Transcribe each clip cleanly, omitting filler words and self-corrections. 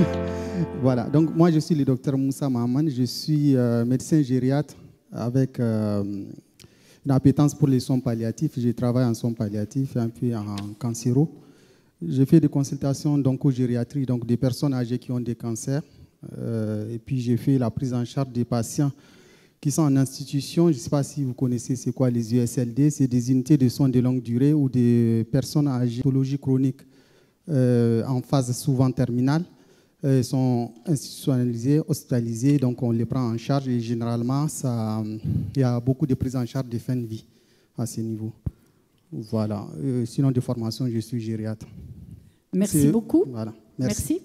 Voilà, donc moi je suis le docteur Moussa Mahaman, je suis médecin gériatre avec une appétence pour les soins palliatifs. Je travaille en soins palliatifs et puis en cancéro. Je fais des consultations d'oncogériatrie, donc des personnes âgées qui ont des cancers. Et puis j'ai fait la prise en charge des patients qui sont en institution. Je ne sais pas si vous connaissez c'est quoi les USLD, c'est des unités de soins de longue durée ou des personnes âgées de pathologie chronique en phase souvent terminale. Ils sont institutionnalisés, hospitalisés, donc on les prend en charge et généralement, il y a beaucoup de prises en charge de fin de vie à ce niveau. Voilà. Sinon, de formation, je suis gériatre. Merci beaucoup. Voilà. Merci.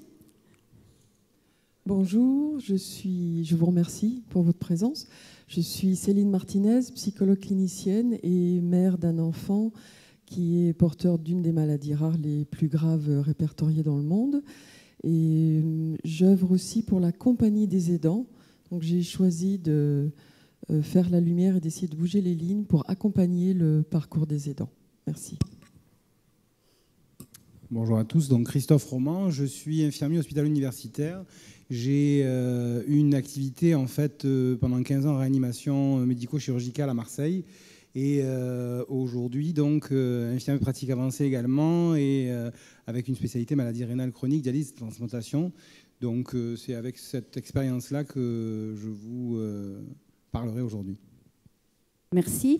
Bonjour, je vous remercie pour votre présence. Je suis Céline Martinez, psychologue clinicienne et mère d'un enfant qui est porteur d'une des maladies rares les plus graves répertoriées dans le monde. Et j'œuvre aussi pour la Compagnie des aidants. Donc j'ai choisi de faire la lumière et d'essayer de bouger les lignes pour accompagner le parcours des aidants. Merci. Bonjour à tous, donc Christophe Roman, je suis infirmier hospitalo-universitaire. J'ai une activité en fait pendant 15 ans en réanimation médico-chirurgicale à Marseille. Et aujourd'hui, donc, infirmier de pratique avancée également, et avec une spécialité maladie rénale chronique, dialyse, transplantation. Donc, c'est avec cette expérience-là que je vous parlerai aujourd'hui. Merci.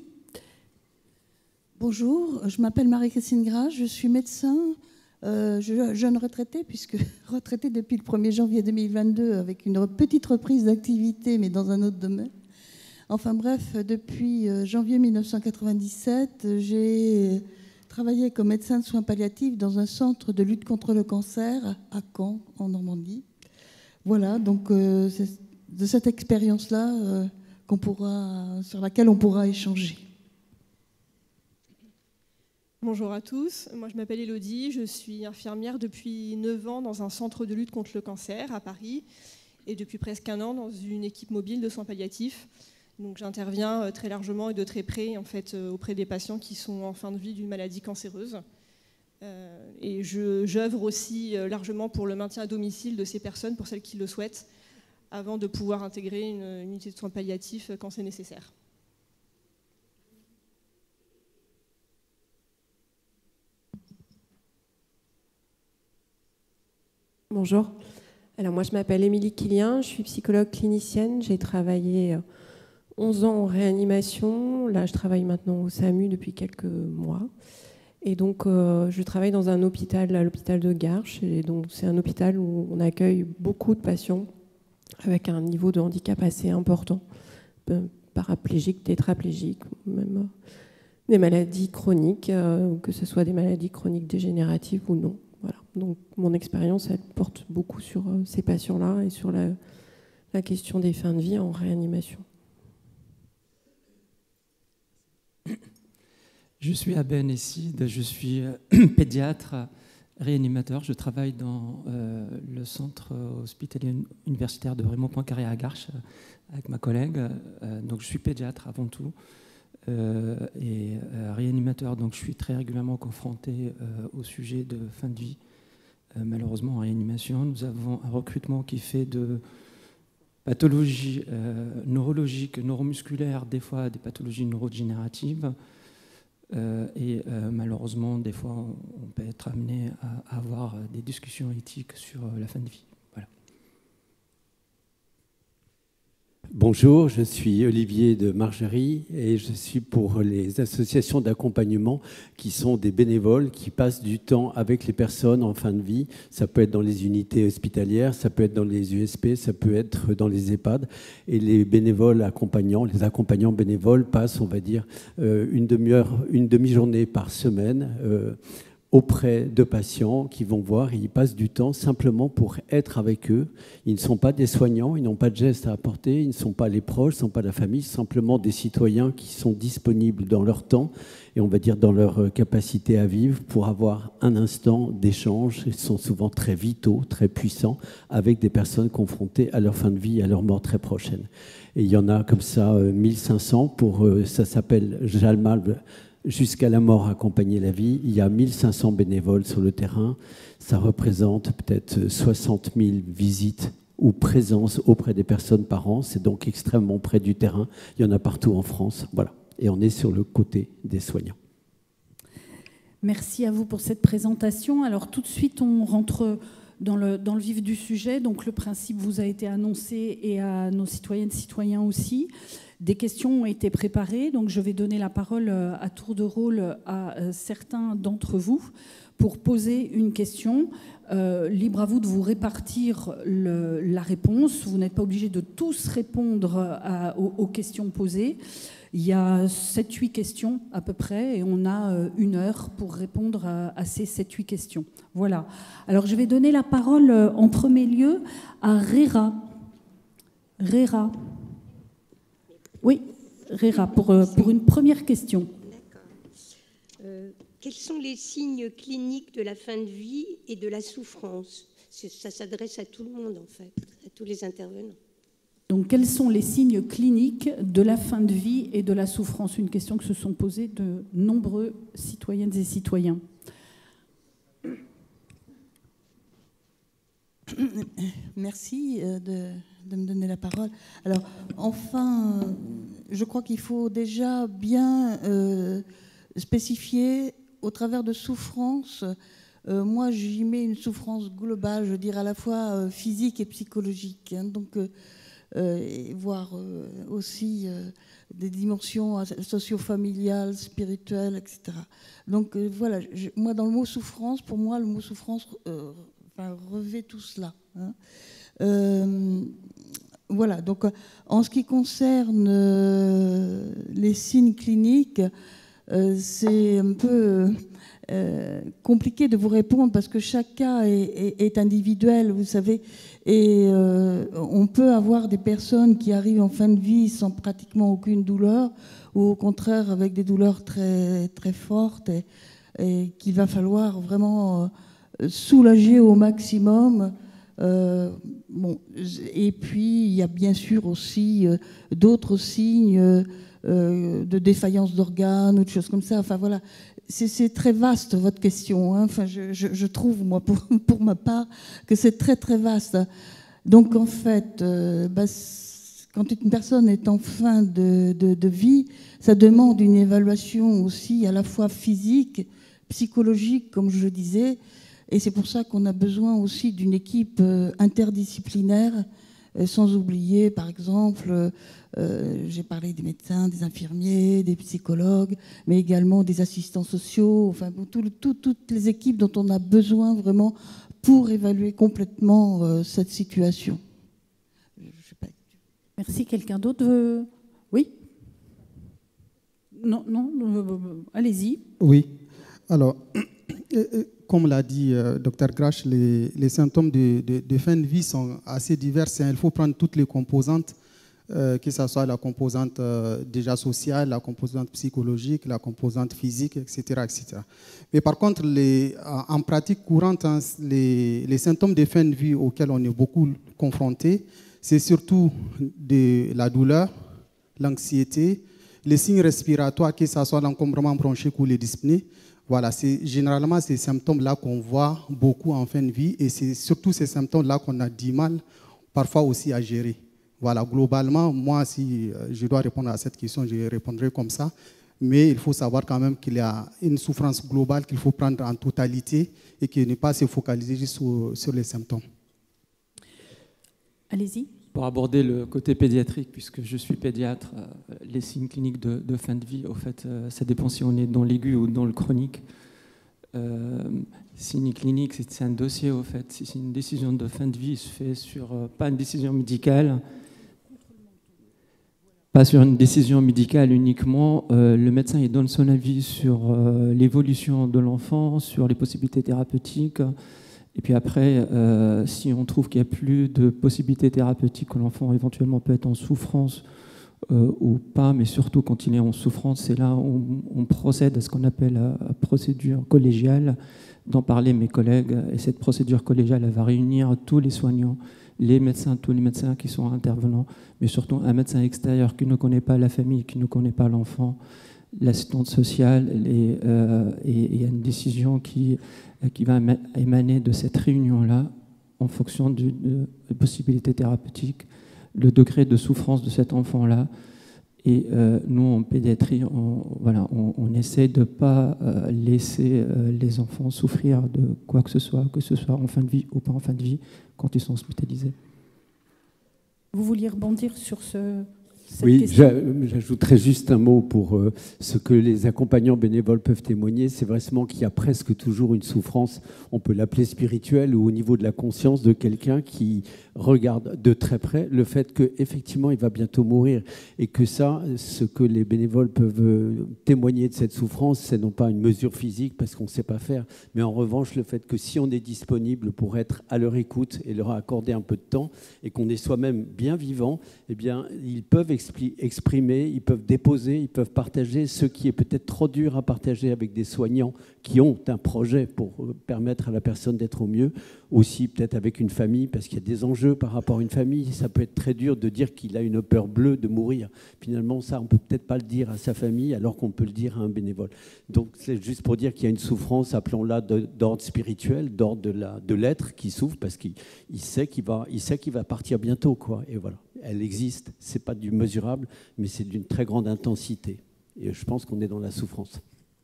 Bonjour, je m'appelle Marie-Christine Gras, je suis médecin, jeune retraitée, puisque retraitée depuis le 1er janvier 2022, avec une petite reprise d'activité, mais dans un autre domaine. Enfin bref, depuis janvier 1997, j'ai travaillé comme médecin de soins palliatifs dans un centre de lutte contre le cancer à Caen, en Normandie. Voilà, donc c'est de cette expérience-là sur laquelle on pourra échanger. Bonjour à tous, moi je m'appelle Élodie, je suis infirmière depuis 9 ans dans un centre de lutte contre le cancer à Paris et depuis presque 1 an dans une équipe mobile de soins palliatifs. Donc j'interviens très largement et de très près en fait, auprès des patients qui sont en fin de vie d'une maladie cancéreuse. Et j'œuvre aussi largement pour le maintien à domicile de ces personnes, pour celles qui le souhaitent, avant de pouvoir intégrer une unité de soins palliatifs quand c'est nécessaire. Bonjour. Alors moi je m'appelle Émilie Quilien, je suis psychologue clinicienne, j'ai travaillé 11 ans en réanimation, là je travaille maintenant au SAMU depuis quelques mois. Et donc je travaille dans un hôpital, à l'hôpital de Garches, et donc c'est un hôpital où on accueille beaucoup de patients avec un niveau de handicap assez important, paraplégiques, tétraplégiques, même des maladies chroniques, que ce soit des maladies chroniques dégénératives ou non. Voilà. Donc mon expérience, elle porte beaucoup sur ces patients-là et sur la question des fins de vie en réanimation. Je suis Aben Essid, je suis pédiatre, réanimateur. Je travaille dans le centre hospitalier universitaire de Raymond Poincaré à Garches avec ma collègue. Donc je suis pédiatre avant tout et réanimateur. Donc je suis très régulièrement confronté au sujet de fin de vie. Malheureusement en réanimation, nous avons un recrutement qui fait de pathologies neurologiques, neuromusculaires, des fois des pathologies neurodégénératives. Et malheureusement, des fois, on peut être amené à avoir des discussions éthiques sur la fin de vie. Voilà. Bonjour, je suis Olivier de Margerie et je suis pour les associations d'accompagnement qui sont des bénévoles qui passent du temps avec les personnes en fin de vie. Ça peut être dans les unités hospitalières, ça peut être dans les USP, ça peut être dans les EHPAD. Et les bénévoles accompagnants, les accompagnants bénévoles passent, on va dire, une demi-journée par semaine auprès de patients qui vont voir, et ils passent du temps simplement pour être avec eux. Ils ne sont pas des soignants, ils n'ont pas de gestes à apporter, ils ne sont pas les proches, ils ne sont pas la famille, simplement des citoyens qui sont disponibles dans leur temps et on va dire dans leur capacité à vivre pour avoir un instant d'échange. Ils sont souvent très vitaux, très puissants, avec des personnes confrontées à leur fin de vie, à leur mort très prochaine. Et il y en a comme ça 1500 pour, ça s'appelle jusqu'à la mort accompagner la vie. Il y a 1500 bénévoles sur le terrain. Ça représente peut-être 60 000 visites ou présences auprès des personnes par an. C'est donc extrêmement près du terrain. Il y en a partout en France. Voilà. Et on est sur le côté des soignants. Merci à vous pour cette présentation. Alors tout de suite, on rentre dans le vif du sujet. Donc le principe vous a été annoncé et à nos citoyennes et citoyens aussi. Des questions ont été préparées. Donc je vais donner la parole à tour de rôle à certains d'entre vous pour poser une question. Libre à vous de vous répartir la réponse. Vous n'êtes pas obligé de tous répondre aux questions posées. Il y a 7-8 questions à peu près et on a 1 heure pour répondre à ces 7-8 questions. Voilà. Alors je vais donner la parole en premier lieu à Réra. Réra. Oui, Réra, pour une première question. D'accord. Quels sont les signes cliniques de la fin de vie et de la souffrance? Ça s'adresse à tout le monde en fait, à tous les intervenants. Donc, quels sont les signes cliniques de la fin de vie et de la souffrance? Une question que se sont posées de nombreux citoyennes et citoyens. Merci de me donner la parole. Alors, enfin, je crois qu'il faut déjà bien spécifier au travers de souffrance. Moi, j'y mets une souffrance globale, je veux dire à la fois physique et psychologique. Hein, donc, voire aussi des dimensions socio-familiales, spirituelles, etc. Donc voilà, moi dans le mot souffrance, pour moi le mot souffrance revêt tout cela. Hein. Voilà, donc en ce qui concerne les signes cliniques, c'est un peu compliqué de vous répondre parce que chaque cas est individuel, vous savez, et on peut avoir des personnes qui arrivent en fin de vie sans pratiquement aucune douleur ou au contraire avec des douleurs très, très fortes et qu'il va falloir vraiment soulager au maximum. Bon, et puis il y a bien sûr aussi d'autres signes de défaillance d'organes ou de choses comme ça. Enfin voilà, c'est très vaste votre question. Hein. Enfin, je trouve moi pour ma part que c'est très très vaste. Donc en fait, quand une personne est en fin de vie, ça demande une évaluation aussi à la fois physique, psychologique, comme je le disais. Et c'est pour ça qu'on a besoin aussi d'une équipe interdisciplinaire, sans oublier, par exemple, j'ai parlé des médecins, des infirmiers, des psychologues, mais également des assistants sociaux, enfin, toutes les équipes dont on a besoin vraiment pour évaluer complètement cette situation. Je sais pas. Merci. Quelqu'un d'autre veut... Oui? Non, allez-y. Oui. Alors... Comme l'a dit Dr Grache, les symptômes de fin de vie sont assez divers. Il faut prendre toutes les composantes, que ce soit la composante déjà sociale, la composante psychologique, la composante physique, etc. etc. Mais par contre, en pratique courante, hein, les symptômes de fin de vie auxquels on est beaucoup confronté, c'est surtout de la douleur, l'anxiété, les signes respiratoires, que ce soit l'encombrement bronchique ou les dyspnées. Voilà, c'est généralement ces symptômes-là qu'on voit beaucoup en fin de vie et c'est surtout ces symptômes-là qu'on a du mal parfois aussi à gérer. Voilà, globalement, moi, si je dois répondre à cette question, je répondrai comme ça. Mais il faut savoir quand même qu'il y a une souffrance globale qu'il faut prendre en totalité et qu'il ne pas se focaliser juste sur les symptômes. Allez-y. Pour aborder le côté pédiatrique, puisque je suis pédiatre, les signes cliniques de fin de vie, au fait, ça dépend si on est dans l'aigu ou dans le chronique. Signes cliniques, c'est un dossier, au fait. Si c'est une décision de fin de vie, il se fait sur, pas une décision médicale, pas sur une décision médicale uniquement. Le médecin il donne son avis sur l'évolution de l'enfant, sur les possibilités thérapeutiques. Et puis après, si on trouve qu'il n'y a plus de possibilités thérapeutiques, que l'enfant éventuellement peut être en souffrance ou pas, mais surtout quand il est en souffrance, c'est là où on procède à ce qu'on appelle la procédure collégiale, d'en parler mes collègues. Et cette procédure collégiale, elle va réunir tous les soignants, les médecins, tous les médecins qui sont intervenants, mais surtout un médecin extérieur qui ne connaît pas la famille, qui ne connaît pas l'enfant, l'assistante sociale et il y a une décision qui va émaner de cette réunion-là en fonction de possibilités thérapeutiques, le degré de souffrance de cet enfant-là. Et nous, en pédiatrie, on essaie de ne pas laisser les enfants souffrir de quoi que ce soit en fin de vie ou pas en fin de vie, quand ils sont hospitalisés. Vous vouliez rebondir sur oui, j'ajouterais juste un mot pour ce que les accompagnants bénévoles peuvent témoigner. C'est vraiment qu'il y a presque toujours une souffrance, on peut l'appeler spirituelle, ou au niveau de la conscience de quelqu'un qui regarde de très près le fait qu'effectivement il va bientôt mourir. Et que ça, ce que les bénévoles peuvent témoigner de cette souffrance, c'est non pas une mesure physique parce qu'on ne sait pas faire, mais en revanche le fait que si on est disponible pour être à leur écoute et leur accorder un peu de temps, et qu'on est soi-même bien vivant, eh bien ils peuvent exprimer, ils peuvent déposer, ils peuvent partager ce qui est peut-être trop dur à partager avec des soignants qui ont un projet pour permettre à la personne d'être au mieux, aussi peut-être avec une famille, parce qu'il y a des enjeux par rapport à une famille. Ça peut être très dur de dire qu'il a une peur bleue de mourir. Finalement, ça, on ne peut peut-être pas le dire à sa famille, alors qu'on peut le dire à un bénévole. Donc, c'est juste pour dire qu'il y a une souffrance, appelons-la d'ordre spirituel, d'ordre de l'être qui souffre, parce qu'il sait qu'il va partir bientôt, quoi. Et voilà, elle existe. Ce n'est pas du mesurable, mais c'est d'une très grande intensité. Et je pense qu'on est dans la souffrance.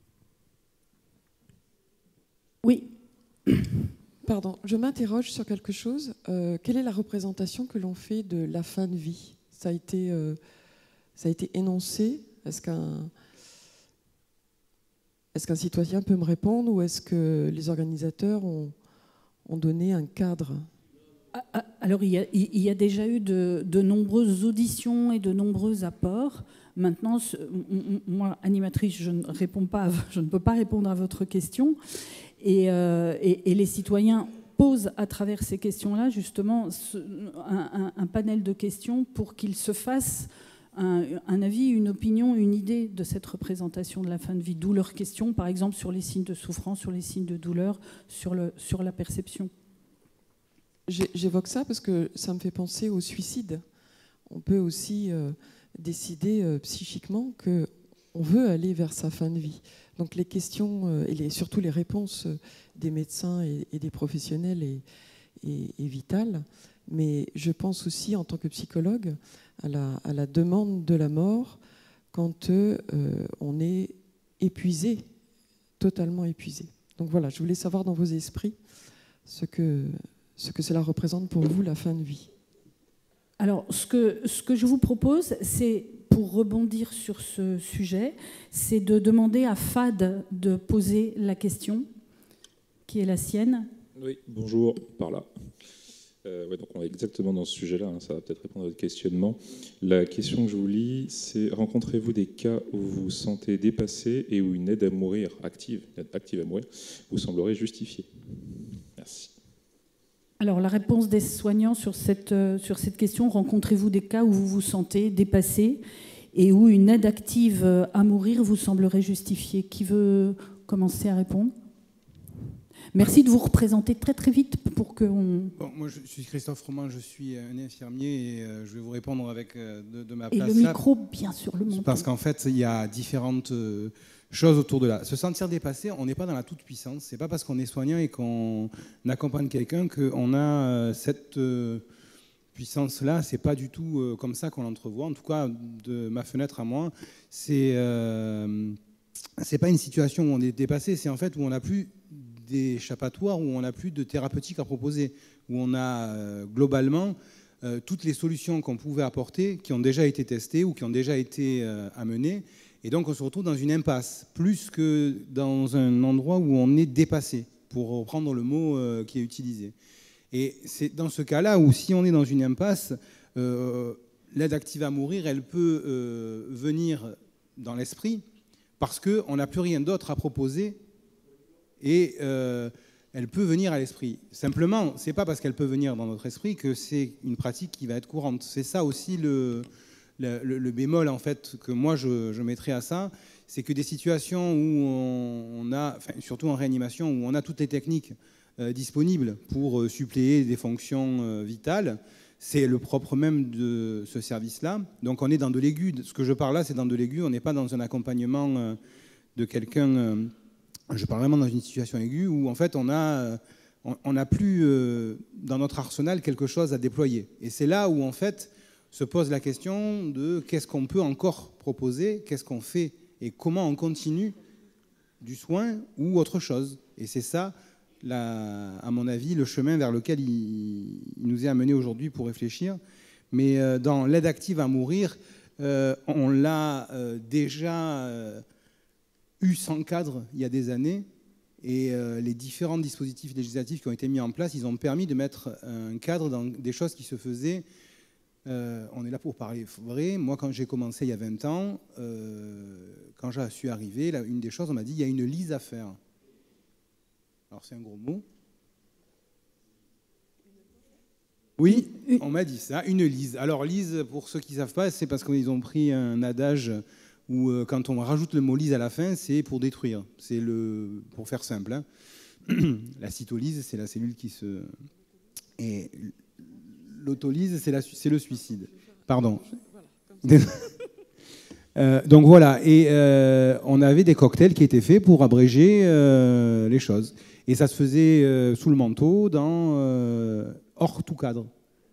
Oui. Pardon, je m'interroge sur quelque chose. Quelle est la représentation que l'on fait de la fin de vie ? Ça a été énoncé. Est-ce qu'un citoyen peut me répondre, ou est-ce que les organisateurs ont donné un cadre ? Alors, il y a déjà eu de nombreuses auditions et de nombreux apports. Maintenant, moi, animatrice, je ne peux pas répondre à votre question. Et les citoyens posent à travers ces questions-là, justement, un panel de questions pour qu'ils se fassent un avis, une opinion, une idée de cette représentation de la fin de vie. D'où leurs questions, par exemple, sur les signes de souffrance, sur les signes de douleur, sur la perception. J'évoque ça parce que ça me fait penser au suicide. On peut aussi décider psychiquement qu'on veut aller vers sa fin de vie. Donc les questions et surtout les réponses des médecins et des professionnels est vitale. Mais je pense aussi, en tant que psychologue, à la demande de la mort quand on est épuisé, totalement épuisé. Donc voilà, je voulais savoir dans vos esprits ce que cela représente pour vous, la fin de vie. Alors, ce que je vous propose, c'est, pour rebondir sur ce sujet, c'est de demander à Fad de poser la question, qui est la sienne. Oui, bonjour, par là. Donc on est exactement dans ce sujet-là, hein, ça va peut-être répondre à votre questionnement. La question que je vous lis, c'est: rencontrez-vous des cas où vous vous sentez dépassé et où une aide à mourir, active à mourir, vous semblerait justifiée? Merci. Alors, la réponse des soignants sur cette question: rencontrez-vous des cas où vous vous sentez dépassé et où une aide active à mourir vous semblerait justifiée? Qui veut commencer à répondre? Merci de vous représenter très très vite pour qu'on... Bon, moi je suis Christophe Roman, je suis un infirmier et je vais vous répondre avec de ma place. Et le micro, bien sûr, le menton. Parce qu'en fait, il y a différentes choses autour de là. Se sentir dépassé, on n'est pas dans la toute-puissance. C'est pas parce qu'on est soignant et qu'on accompagne quelqu'un qu'on a cette puissance-là. C'est pas du tout comme ça qu'on l'entrevoit. En tout cas, de ma fenêtre à moi, c'est pas une situation où on est dépassé. C'est en fait où on n'a plus d'échappatoire, où on n'a plus de thérapeutique à proposer, où on a globalement toutes les solutions qu'on pouvait apporter qui ont déjà été testées ou qui ont déjà été amenées. Et donc on se retrouve dans une impasse, plus que dans un endroit où on est dépassé, pour reprendre le mot qui est utilisé. Et c'est dans ce cas-là où, si on est dans une impasse, l'aide active à mourir, elle peut venir dans l'esprit parce qu'on n'a plus rien d'autre à proposer. Et elle peut venir à l'esprit. Simplement, ce n'est pas parce qu'elle peut venir dans notre esprit que c'est une pratique qui va être courante. C'est ça aussi le bémol, en fait, que moi je mettrais à ça. C'est que des situations où on a, enfin, surtout en réanimation, où on a toutes les techniques disponibles pour suppléer des fonctions vitales, C'est le propre même de ce service-là. Donc on est dans de l'aigu. Ce que je parle là, c'est dans de l'aigu. On n'est pas dans un accompagnement de quelqu'un. Je parle vraiment dans une situation aiguë où en fait on n'a plus dans notre arsenal quelque chose à déployer. Et c'est là où en fait se pose la question de qu'est-ce qu'on peut encore proposer, qu'est-ce qu'on fait et comment on continue du soin ou autre chose. Et c'est ça, à mon avis, le chemin vers lequel il nous est amené aujourd'hui pour réfléchir. Mais dans l'aide active à mourir, on l'a déjà eu sans cadre il y a des années. Et les différents dispositifs législatifs qui ont été mis en place, ils ont permis de mettre un cadre dans des choses qui se faisaient. On est là pour parler vrai. Moi, quand j'ai commencé il y a 20 ans, quand je suis arrivé, une des choses, on m'a dit, il y a une lise à faire. Alors, c'est un gros mot. Oui, on m'a dit ça, une lise. Alors, lise, pour ceux qui ne savent pas, c'est parce qu'ils ont pris un adage où, quand on rajoute le mot lise à la fin, c'est pour détruire. C'est pour faire simple. Hein. La cytolyse, c'est la cellule qui se... Et l'autolyse, c'est le suicide. Pardon. Donc voilà, et on avait des cocktails qui étaient faits pour abréger les choses. Et ça se faisait sous le manteau, hors tout cadre.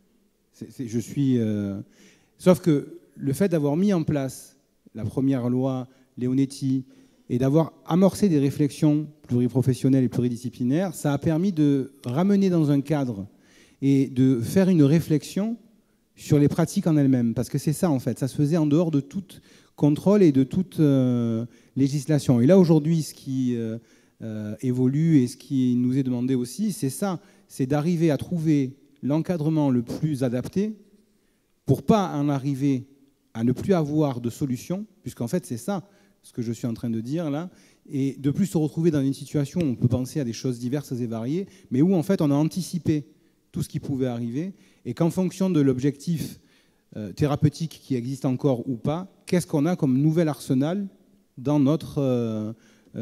Sauf que le fait d'avoir mis en place la première loi Leonetti et d'avoir amorcé des réflexions pluriprofessionnelles et pluridisciplinaires, ça a permis de ramener dans un cadre et de faire une réflexion sur les pratiques en elles-mêmes. Parce que c'est ça, en fait. Ça se faisait en dehors de tout contrôle et de toute législation. Et là, aujourd'hui, ce qui évolue et ce qui nous est demandé aussi, c'est ça. C'est d'arriver à trouver l'encadrement le plus adapté pour pas en arriver à ne plus avoir de solution, puisqu'en fait, c'est ça ce que je suis en train de dire là, et de plus se retrouver dans une situation où on peut penser à des choses diverses et variées, mais où, en fait, on a anticipé tout ce qui pouvait arriver, et qu'en fonction de l'objectif thérapeutique qui existe encore ou pas, qu'est-ce qu'on a comme nouvel arsenal dans notre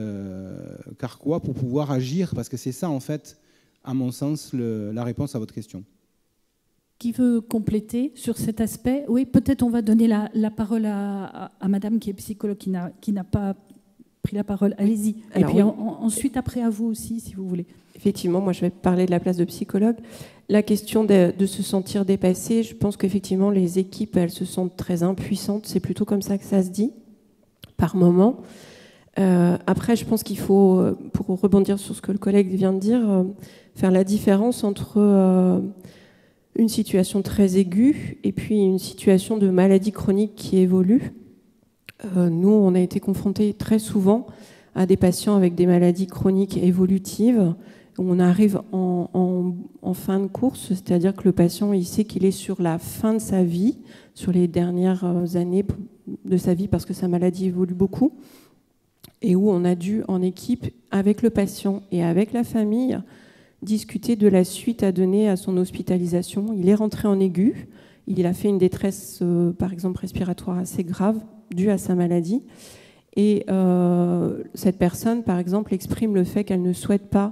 carquois pour pouvoir agir, parce que c'est ça, en fait, à mon sens, la réponse à votre question. Qui veut compléter sur cet aspect? Oui, peut-être on va donner la parole à madame qui est psychologue, qui n'a pas pris la parole. Allez-y. Et puis ensuite, après, à vous aussi, si vous voulez. Effectivement, moi, je vais parler de la place de psychologue. La question de se sentir dépassé, je pense qu'effectivement, les équipes, elles se sentent très impuissantes. C'est plutôt comme ça que ça se dit, par moment. Après, je pense qu'il faut, pour rebondir sur ce que le collègue vient de dire, faire la différence entre une situation très aiguë et puis une situation de maladie chronique qui évolue. Nous, on a été confrontés très souvent à des patients avec des maladies chroniques évolutives. On arrive en fin de course, c'est-à-dire que le patient, il sait qu'il est sur la fin de sa vie, sur les dernières années de sa vie, parce que sa maladie évolue beaucoup, et où on a dû, en équipe, avec le patient et avec la famille, discuter de la suite à donner à son hospitalisation. Il est rentré en aigu, il a fait une détresse, par exemple, respiratoire assez grave, due à sa maladie, et cette personne, par exemple, exprime le fait qu'elle ne souhaite pas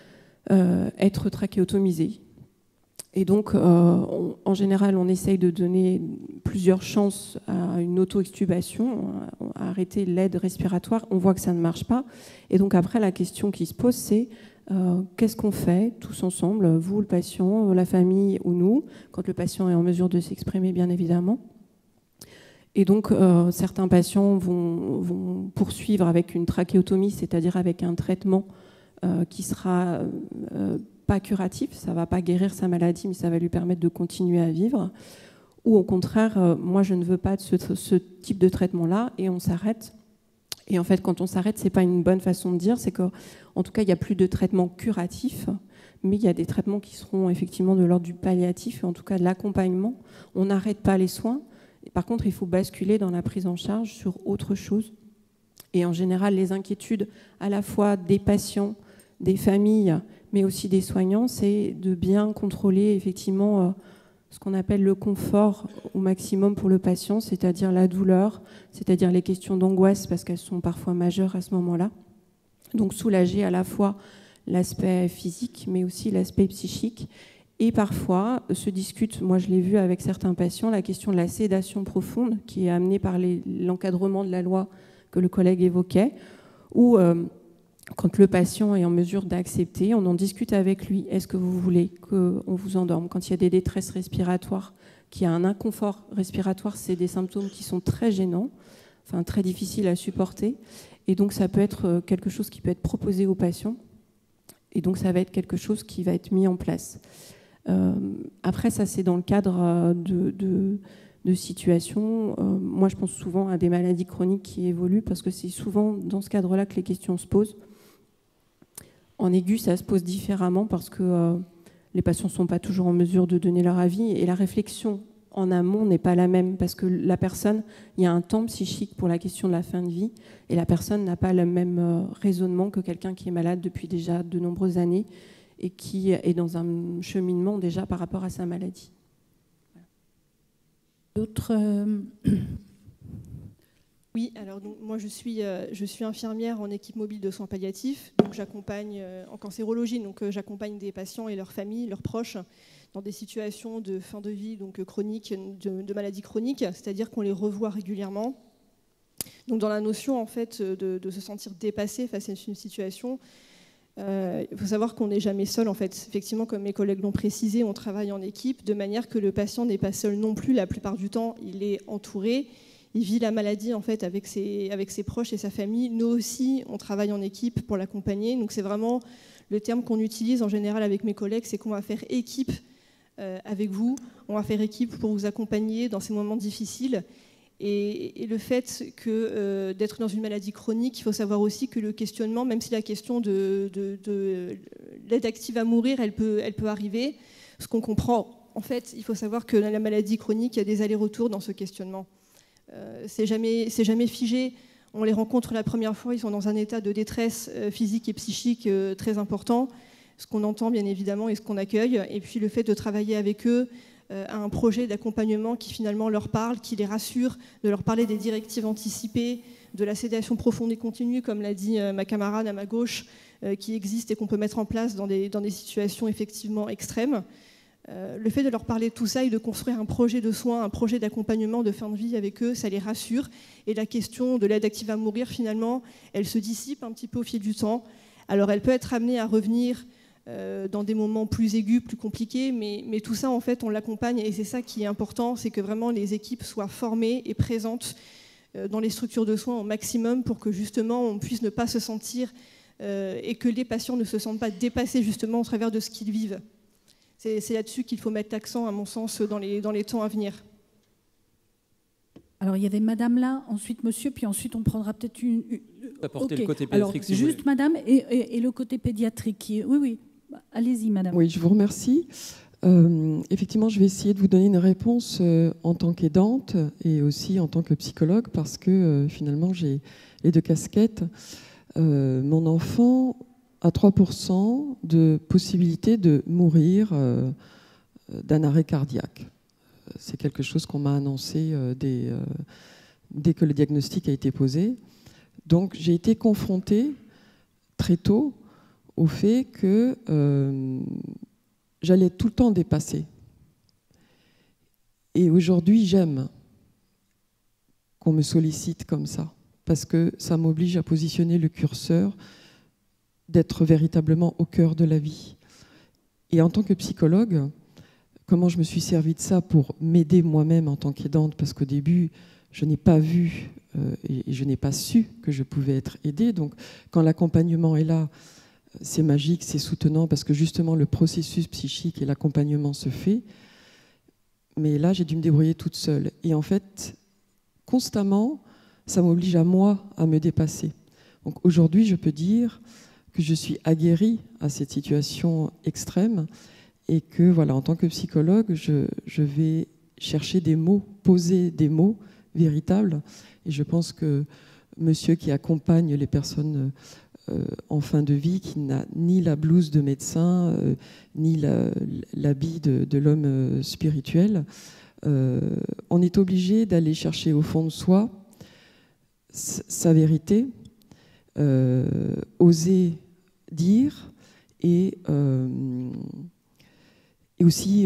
être trachéotomisée. Et donc, en général, on essaye de donner plusieurs chances à une auto-extubation, à arrêter l'aide respiratoire. On voit que ça ne marche pas. Et donc après, la question qui se pose, c'est qu'est-ce qu'on fait tous ensemble, vous, le patient, la famille ou nous, quand le patient est en mesure de s'exprimer, bien évidemment. Et donc, certains patients vont poursuivre avec une trachéotomie, c'est-à-dire avec un traitement qui sera pas curatif, ça ne va pas guérir sa maladie, mais ça va lui permettre de continuer à vivre. Ou au contraire, moi je ne veux pas de ce type de traitement-là, et on s'arrête. Et en fait, quand on s'arrête, ce n'est pas une bonne façon de dire, c'est qu'en tout cas, il n'y a plus de traitement curatif, mais il y a des traitements qui seront effectivement de l'ordre du palliatif, et en tout cas de l'accompagnement. On n'arrête pas les soins. Par contre, il faut basculer dans la prise en charge sur autre chose. Et en général, les inquiétudes à la fois des patients, des familles, mais aussi des soignants, c'est de bien contrôler effectivement ce qu'on appelle le confort au maximum pour le patient, c'est-à-dire la douleur, c'est-à-dire les questions d'angoisse, parce qu'elles sont parfois majeures à ce moment-là. Donc soulager à la fois l'aspect physique, mais aussi l'aspect psychique, Et parfois se discute, moi je l'ai vu avec certains patients, la question de la sédation profonde qui est amenée par l'encadrement de la loi que le collègue évoquait, où quand le patient est en mesure d'accepter, on en discute avec lui. Est-ce que vous voulez qu'on vous endorme? Quand il y a des détresses respiratoires, qu'il y a un inconfort respiratoire, c'est des symptômes qui sont très gênants, enfin très difficiles à supporter. Et donc ça peut être quelque chose qui peut être proposé aux patients. Et donc ça va être quelque chose qui va être mis en place. Après, ça c'est dans le cadre de situations. Moi je pense souvent à des maladies chroniques qui évoluent parce que c'est souvent dans ce cadre-là que les questions se posent. En aigu, ça se pose différemment parce que les patients ne sont pas toujours en mesure de donner leur avis et la réflexion en amont n'est pas la même parce que la personne, il y a un temps psychique pour la question de la fin de vie et la personne n'a pas le même raisonnement que quelqu'un qui est malade depuis déjà de nombreuses années et qui est dans un cheminement déjà par rapport à sa maladie. D'autres Oui, alors donc, moi je suis infirmière en équipe mobile de soins palliatifs, donc j'accompagne en cancérologie, donc j'accompagne des patients et leurs familles, leurs proches, dans des situations de fin de vie donc chronique, de maladies chroniques, c'est-à-dire qu'on les revoit régulièrement. Donc dans la notion en fait de se sentir dépassé face à une situation, il faut savoir qu'on n'est jamais seul en fait. Effectivement, comme mes collègues l'ont précisé, on travaille en équipe de manière que le patient n'est pas seul non plus. La plupart du temps, il est entouré. Il vit la maladie en fait avec ses proches et sa famille. Nous aussi, on travaille en équipe pour l'accompagner. Donc c'est vraiment le terme qu'on utilise en général avec mes collègues, c'est qu'on va faire équipe avec vous. On va faire équipe pour vous accompagner dans ces moments difficiles. Et le fait que d'être dans une maladie chronique, il faut savoir aussi que le questionnement, même si la question de l'aide active à mourir, elle peut arriver, ce qu'on comprend, en fait, il faut savoir que la maladie chronique, il y a des allers-retours dans ce questionnement. C'est jamais figé. On les rencontre la première fois, ils sont dans un état de détresse physique et psychique très important, ce qu'on entend bien évidemment et ce qu'on accueille. Et puis le fait de travailler avec eux à un projet d'accompagnement qui finalement leur parle, qui les rassure, de leur parler des directives anticipées, de la sédation profonde et continue, comme l'a dit ma camarade à ma gauche, qui existe et qu'on peut mettre en place dans des situations effectivement extrêmes. Le fait de leur parler de tout ça et de construire un projet de soins, un projet d'accompagnement de fin de vie avec eux, ça les rassure. Et la question de l'aide active à mourir, finalement, elle se dissipe un petit peu au fil du temps. Alors elle peut être amenée à revenir dans des moments plus aigus, plus compliqués, mais tout ça, en fait, on l'accompagne. Et c'est ça qui est important, c'est que vraiment les équipes soient formées et présentes dans les structures de soins au maximum pour que justement on puisse ne pas se sentir et que les patients ne se sentent pas dépassés justement au travers de ce qu'ils vivent. C'est là-dessus qu'il faut mettre l'accent, à mon sens, dans les temps à venir. Alors, il y avait madame là, ensuite monsieur, puis ensuite on prendra peut-être une... Apporter okay. le côté pédiatrique. Alors, si juste madame et le côté pédiatrique. Oui. Allez-y, madame. Oui, je vous remercie. Effectivement, je vais essayer de vous donner une réponse en tant qu'aidante et aussi en tant que psychologue parce que finalement, j'ai les deux casquettes. Mon enfant a 3% de possibilité de mourir d'un arrêt cardiaque. C'est quelque chose qu'on m'a annoncé dès que le diagnostic a été posé. Donc j'ai été confrontée très tôt au fait que j'allais tout le temps dépasser. Et aujourd'hui, j'aime qu'on me sollicite comme ça, parce que ça m'oblige à positionner le curseur, d'être véritablement au cœur de la vie. Et en tant que psychologue, comment je me suis servi de ça pour m'aider moi-même en tant qu'aidante, parce qu'au début, je n'ai pas vu et je n'ai pas su que je pouvais être aidée. Donc, quand l'accompagnement est là, c'est magique, c'est soutenant, parce que justement, le processus psychique et l'accompagnement se fait. Mais là, j'ai dû me débrouiller toute seule. Et en fait, constamment, ça m'oblige à moi à me dépasser. Donc aujourd'hui, je peux dire que je suis aguerrie à cette situation extrême et que, voilà, en tant que psychologue, je vais chercher des mots, poser des mots véritables. Et je pense que monsieur qui accompagne les personnes en fin de vie, qui n'a ni la blouse de médecin, ni l'habit de l'homme spirituel, on est obligé d'aller chercher au fond de soi sa vérité, oser dire et et aussi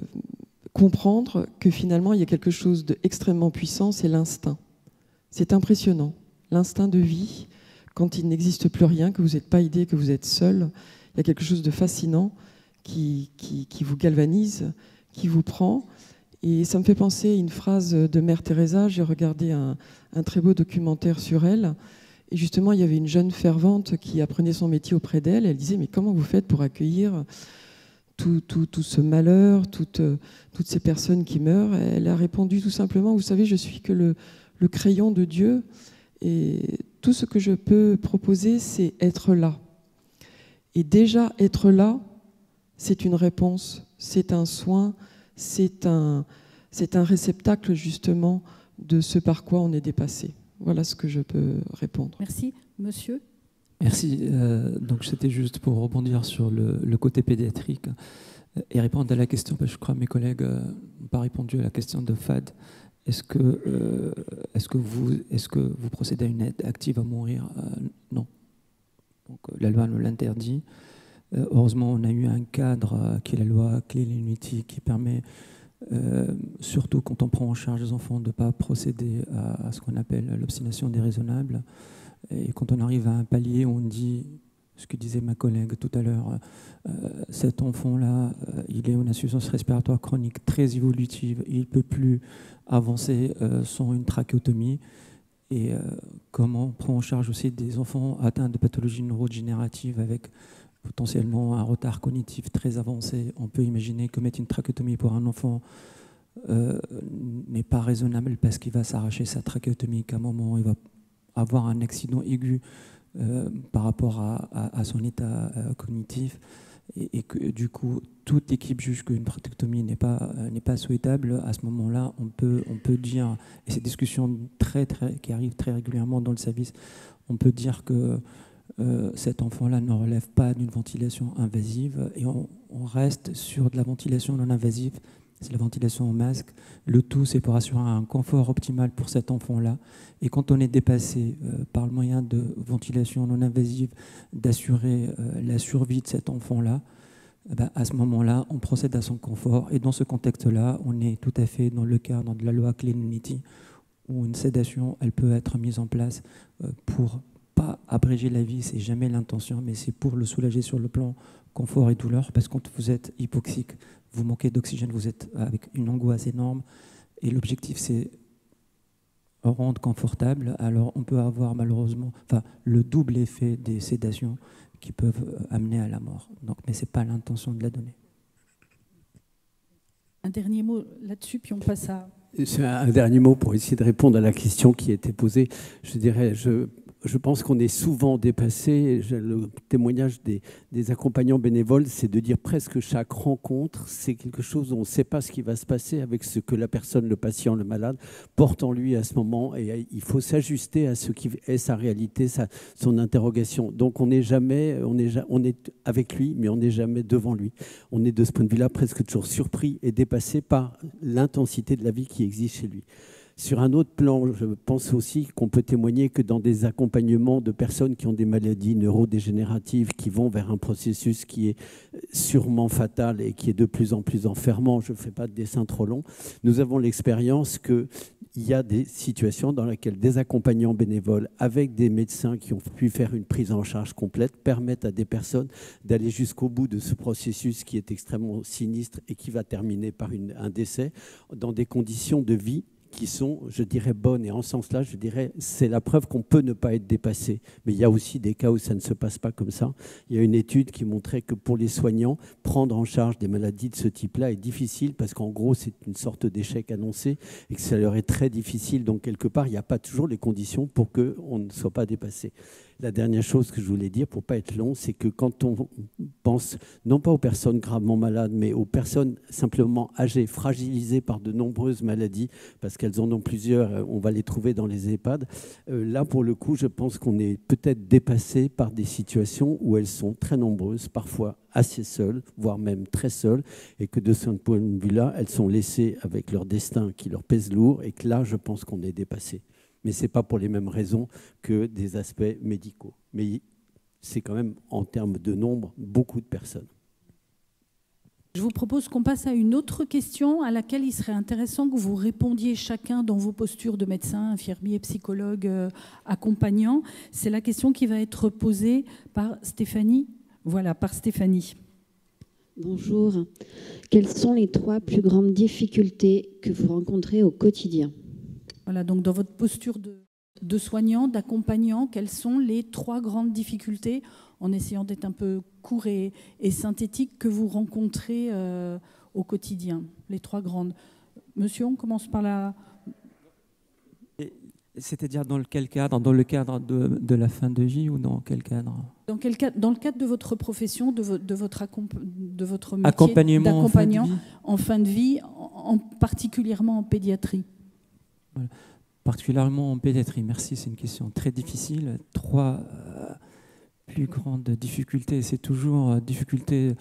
comprendre que finalement, il y a quelque chose d'extrêmement puissant, c'est l'instinct. C'est impressionnant. L'instinct de vie, quand il n'existe plus rien, que vous n'êtes pas aidé, que vous êtes seul, il y a quelque chose de fascinant qui vous galvanise, qui vous prend. Et ça me fait penser à une phrase de Mère Teresa. J'ai regardé un très beau documentaire sur elle. Et justement, il y avait une jeune fervente qui apprenait son métier auprès d'elle. Elle disait, mais comment vous faites pour accueillir tout ce malheur, toutes ces personnes qui meurent? Elle a répondu tout simplement, vous savez, je suis que le crayon de Dieu. Et tout ce que je peux proposer, c'est être là. Et déjà, être là, c'est une réponse, c'est un soin, c'est un réceptacle justement de ce par quoi on est dépassé. Voilà ce que je peux répondre. Merci. Monsieur ? Merci. Donc c'était juste pour rebondir sur le côté pédiatrique et répondre à la question, parce que je crois que mes collègues n'ont pas répondu à la question de Fad. Est-ce que vous procédez à une aide active à mourir? Non. Donc la loi nous l'interdit. Heureusement, on a eu un cadre qui est la loi Clean-Unity qui permet, surtout quand on prend en charge les enfants, de ne pas procéder à ce qu'on appelle l'obstination déraisonnable. Et quand on arrive à un palier où on dit, ce que disait ma collègue tout à l'heure, cet enfant-là, il est en insuffisance respiratoire chronique très évolutive, il ne peut plus avancer sans une trachéotomie. Et comme on prend en charge aussi des enfants atteints de pathologies neurodégénératives avec potentiellement un retard cognitif très avancé, on peut imaginer que mettre une trachéotomie pour un enfant n'est pas raisonnable parce qu'il va s'arracher sa trachéotomie, qu'à un moment il va avoir un accident aigu par rapport à son état cognitif, et que du coup toute l'équipe juge qu'une trachéotomie n'est pas souhaitable. À ce moment-là, on peut dire, et ces discussions qui arrivent très régulièrement dans le service, on peut dire que cet enfant-là ne relève pas d'une ventilation invasive, et on reste sur de la ventilation non invasive. C'est la ventilation au masque. Le tout, c'est pour assurer un confort optimal pour cet enfant-là. Et quand on est dépassé par le moyen de ventilation non invasive, d'assurer la survie de cet enfant-là, à ce moment-là, on procède à son confort. Et dans ce contexte-là, on est tout à fait dans le cadre de la loi Clean-Unity, où une sédation, elle peut être mise en place pour pas abréger la vie, c'est jamais l'intention, mais c'est pour le soulager sur le plan confort et douleur, parce que quand vous êtes hypoxique, vous manquez d'oxygène, vous êtes avec une angoisse énorme, et l'objectif c'est rendre confortable. Alors on peut avoir malheureusement le double effet des sédations qui peuvent amener à la mort. Donc, mais ce n'est pas l'intention de la donner. Un dernier mot là-dessus, puis on passe à... C'est un dernier mot pour essayer de répondre à la question qui a été posée. Je dirais, je pense qu'on est souvent dépassé. Le témoignage des accompagnants bénévoles, c'est de dire presque chaque rencontre, c'est quelque chose où on ne sait pas ce qui va se passer avec ce que la personne, le patient, le malade, porte en lui à ce moment. Et il faut s'ajuster à ce qui est sa réalité, son interrogation. Donc on est avec lui, mais on n'est jamais devant lui. On est de ce point de vue-là presque toujours surpris et dépassé par l'intensité de la vie qui existe chez lui. Sur un autre plan, je pense aussi qu'on peut témoigner que dans des accompagnements de personnes qui ont des maladies neurodégénératives, qui vont vers un processus qui est sûrement fatal et qui est de plus en plus enfermant, je ne fais pas de dessin trop long, nous avons l'expérience qu'il y a des situations dans lesquelles des accompagnants bénévoles avec des médecins qui ont pu faire une prise en charge complète permettent à des personnes d'aller jusqu'au bout de ce processus qui est extrêmement sinistre et qui va terminer par un décès dans des conditions de vie qui sont, je dirais, bonnes. Et en ce sens-là, je dirais, c'est la preuve qu'on peut ne pas être dépassé. Mais il y a aussi des cas où ça ne se passe pas comme ça. Il y a une étude qui montrait que pour les soignants, prendre en charge des maladies de ce type-là est difficile parce qu'en gros, c'est une sorte d'échec annoncé et que ça leur est très difficile. Donc, quelque part, il n'y a pas toujours les conditions pour qu'on ne soit pas dépassé. La dernière chose que je voulais dire, pour ne pas être long, c'est que quand on pense, non pas aux personnes gravement malades, mais aux personnes simplement âgées, fragilisées par de nombreuses maladies, parce qu'elles en ont plusieurs, on va les trouver dans les EHPAD, là, pour le coup, je pense qu'on est peut-être dépassé par des situations où elles sont très nombreuses, parfois assez seules, voire même très seules, et que de ce point de vue-là, elles sont laissées avec leur destin qui leur pèse lourd, et que là, je pense qu'on est dépassé. Mais ce n'est pas pour les mêmes raisons que des aspects médicaux. Mais c'est quand même, en termes de nombre, beaucoup de personnes. Je vous propose qu'on passe à une autre question à laquelle il serait intéressant que vous répondiez chacun dans vos postures de médecin, infirmier, psychologue, accompagnant. C'est la question qui va être posée par Stéphanie. Voilà, par Stéphanie. Bonjour. Quelles sont les 3 plus grandes difficultés que vous rencontrez au quotidien? Voilà, donc dans votre posture de soignant, d'accompagnant, quelles sont les 3 grandes difficultés, en essayant d'être un peu court et synthétique, que vous rencontrez au quotidien? Les 3 grandes. Monsieur, on commence par la... C'est-à-dire dans quel cadre? Dans le cadre de la fin de vie ou dans quel cadre? Dans le cadre de votre profession, de votre métier accompagnement d'accompagnant en fin de vie, particulièrement en pédiatrie. Voilà. Particulièrement en pédiatrie, merci, c'est une question très difficile. 3 plus grandes difficultés, c'est toujours difficulté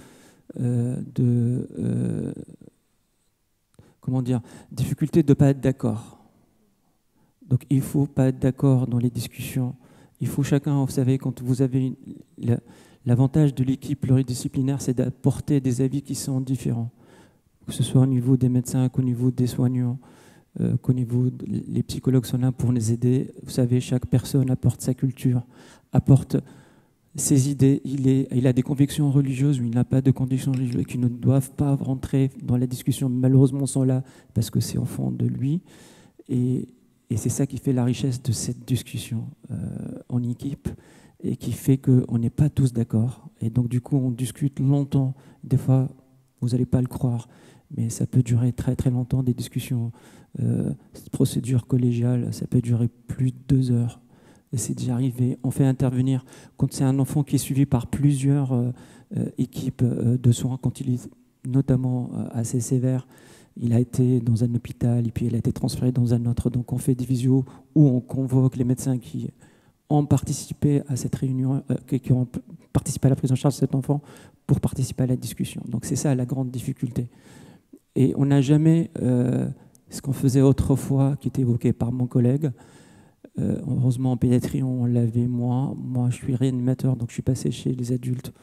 difficulté de ne pas être d'accord. Donc il ne faut pas être d'accord dans les discussions. Il faut chacun, vous savez, quand vous avez l'avantage de l'équipe pluridisciplinaire, c'est d'apporter des avis qui sont différents, que ce soit au niveau des médecins, qu'au niveau des soignants, qu'au niveau les psychologues sont là pour nous aider. Vous savez, chaque personne apporte sa culture, apporte ses idées. Il a des convictions religieuses ou il n'a pas de convictions religieuses qui ne doivent pas rentrer dans la discussion. Malheureusement, sont là parce que c'est au fond de lui. Et c'est ça qui fait la richesse de cette discussion en équipe et qui fait qu'on n'est pas tous d'accord. Et donc, du coup, on discute longtemps. Des fois, vous n'allez pas le croire, mais ça peut durer très, très longtemps, des discussions. Cette procédure collégiale, ça peut durer plus de 2 heures. Et c'est déjà arrivé. On fait intervenir, quand c'est un enfant qui est suivi par plusieurs équipes de soins, quand il est notamment assez sévère, il a été dans un hôpital et puis il a été transféré dans un autre. Donc on fait des visios où on convoque les médecins qui ont participé à cette réunion, qui ont participé à la prise en charge de cet enfant pour participer à la discussion. Donc c'est ça la grande difficulté. Et on n'a jamais ce qu'on faisait autrefois, qui était évoqué par mon collègue. Heureusement en pédiatrie on l'avait moins. Moi je suis réanimateur, donc je suis passé chez les adultes.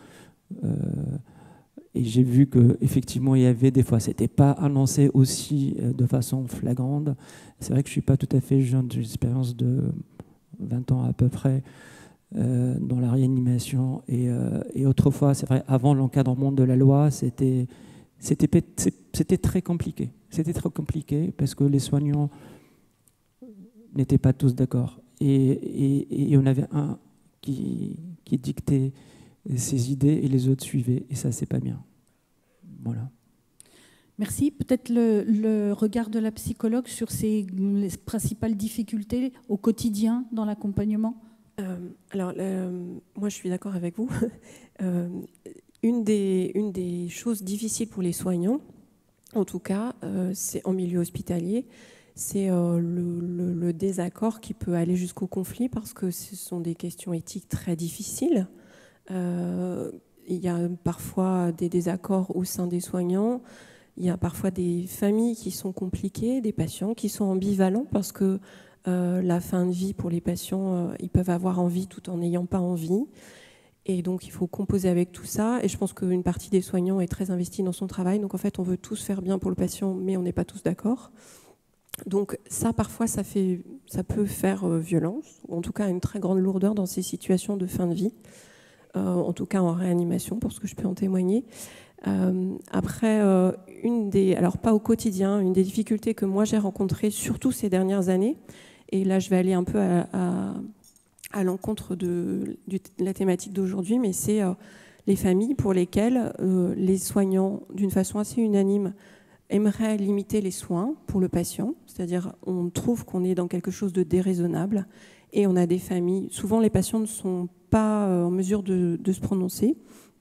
Et j'ai vu qu'effectivement, il y avait des fois, ce n'était pas annoncé aussi de façon flagrante. C'est vrai que je ne suis pas tout à fait jeune, j'ai une expérience de 20 ans à peu près dans la réanimation. Et autrefois, c'est vrai, avant l'encadrement de la loi, c'était très compliqué. C'était très compliqué parce que les soignants n'étaient pas tous d'accord. Et il y en avait un qui dictait ses idées et les autres suivaient. Et ça, c'est pas bien. Voilà. Merci. Peut-être le regard de la psychologue sur les principales difficultés au quotidien dans l'accompagnement. Moi, je suis d'accord avec vous. Une des choses difficiles pour les soignants, en tout cas, c'est en milieu hospitalier, c'est le désaccord qui peut aller jusqu'au conflit parce que ce sont des questions éthiques très difficiles. Il y a parfois des désaccords au sein des soignants, il y a parfois des familles qui sont compliquées, des patients qui sont ambivalents parce que la fin de vie pour les patients, ils peuvent avoir envie tout en n'ayant pas envie. Et donc il faut composer avec tout ça. Et je pense qu'une partie des soignants est très investie dans son travail. Donc en fait, on veut tous faire bien pour le patient, mais on n'est pas tous d'accord. Donc ça, parfois, ça peut faire violence, ou en tout cas une très grande lourdeur dans ces situations de fin de vie. En tout cas en réanimation, pour ce que je peux en témoigner. Après, alors pas au quotidien, une des difficultés que moi j'ai rencontrées, surtout ces dernières années, et là je vais aller un peu à l'encontre de la thématique d'aujourd'hui, mais c'est les familles pour lesquelles les soignants, d'une façon assez unanime, aimeraient limiter les soins pour le patient, c'est-à-dire on trouve qu'on est dans quelque chose de déraisonnable, et on a des familles, souvent les patients ne sont pas en mesure de se prononcer,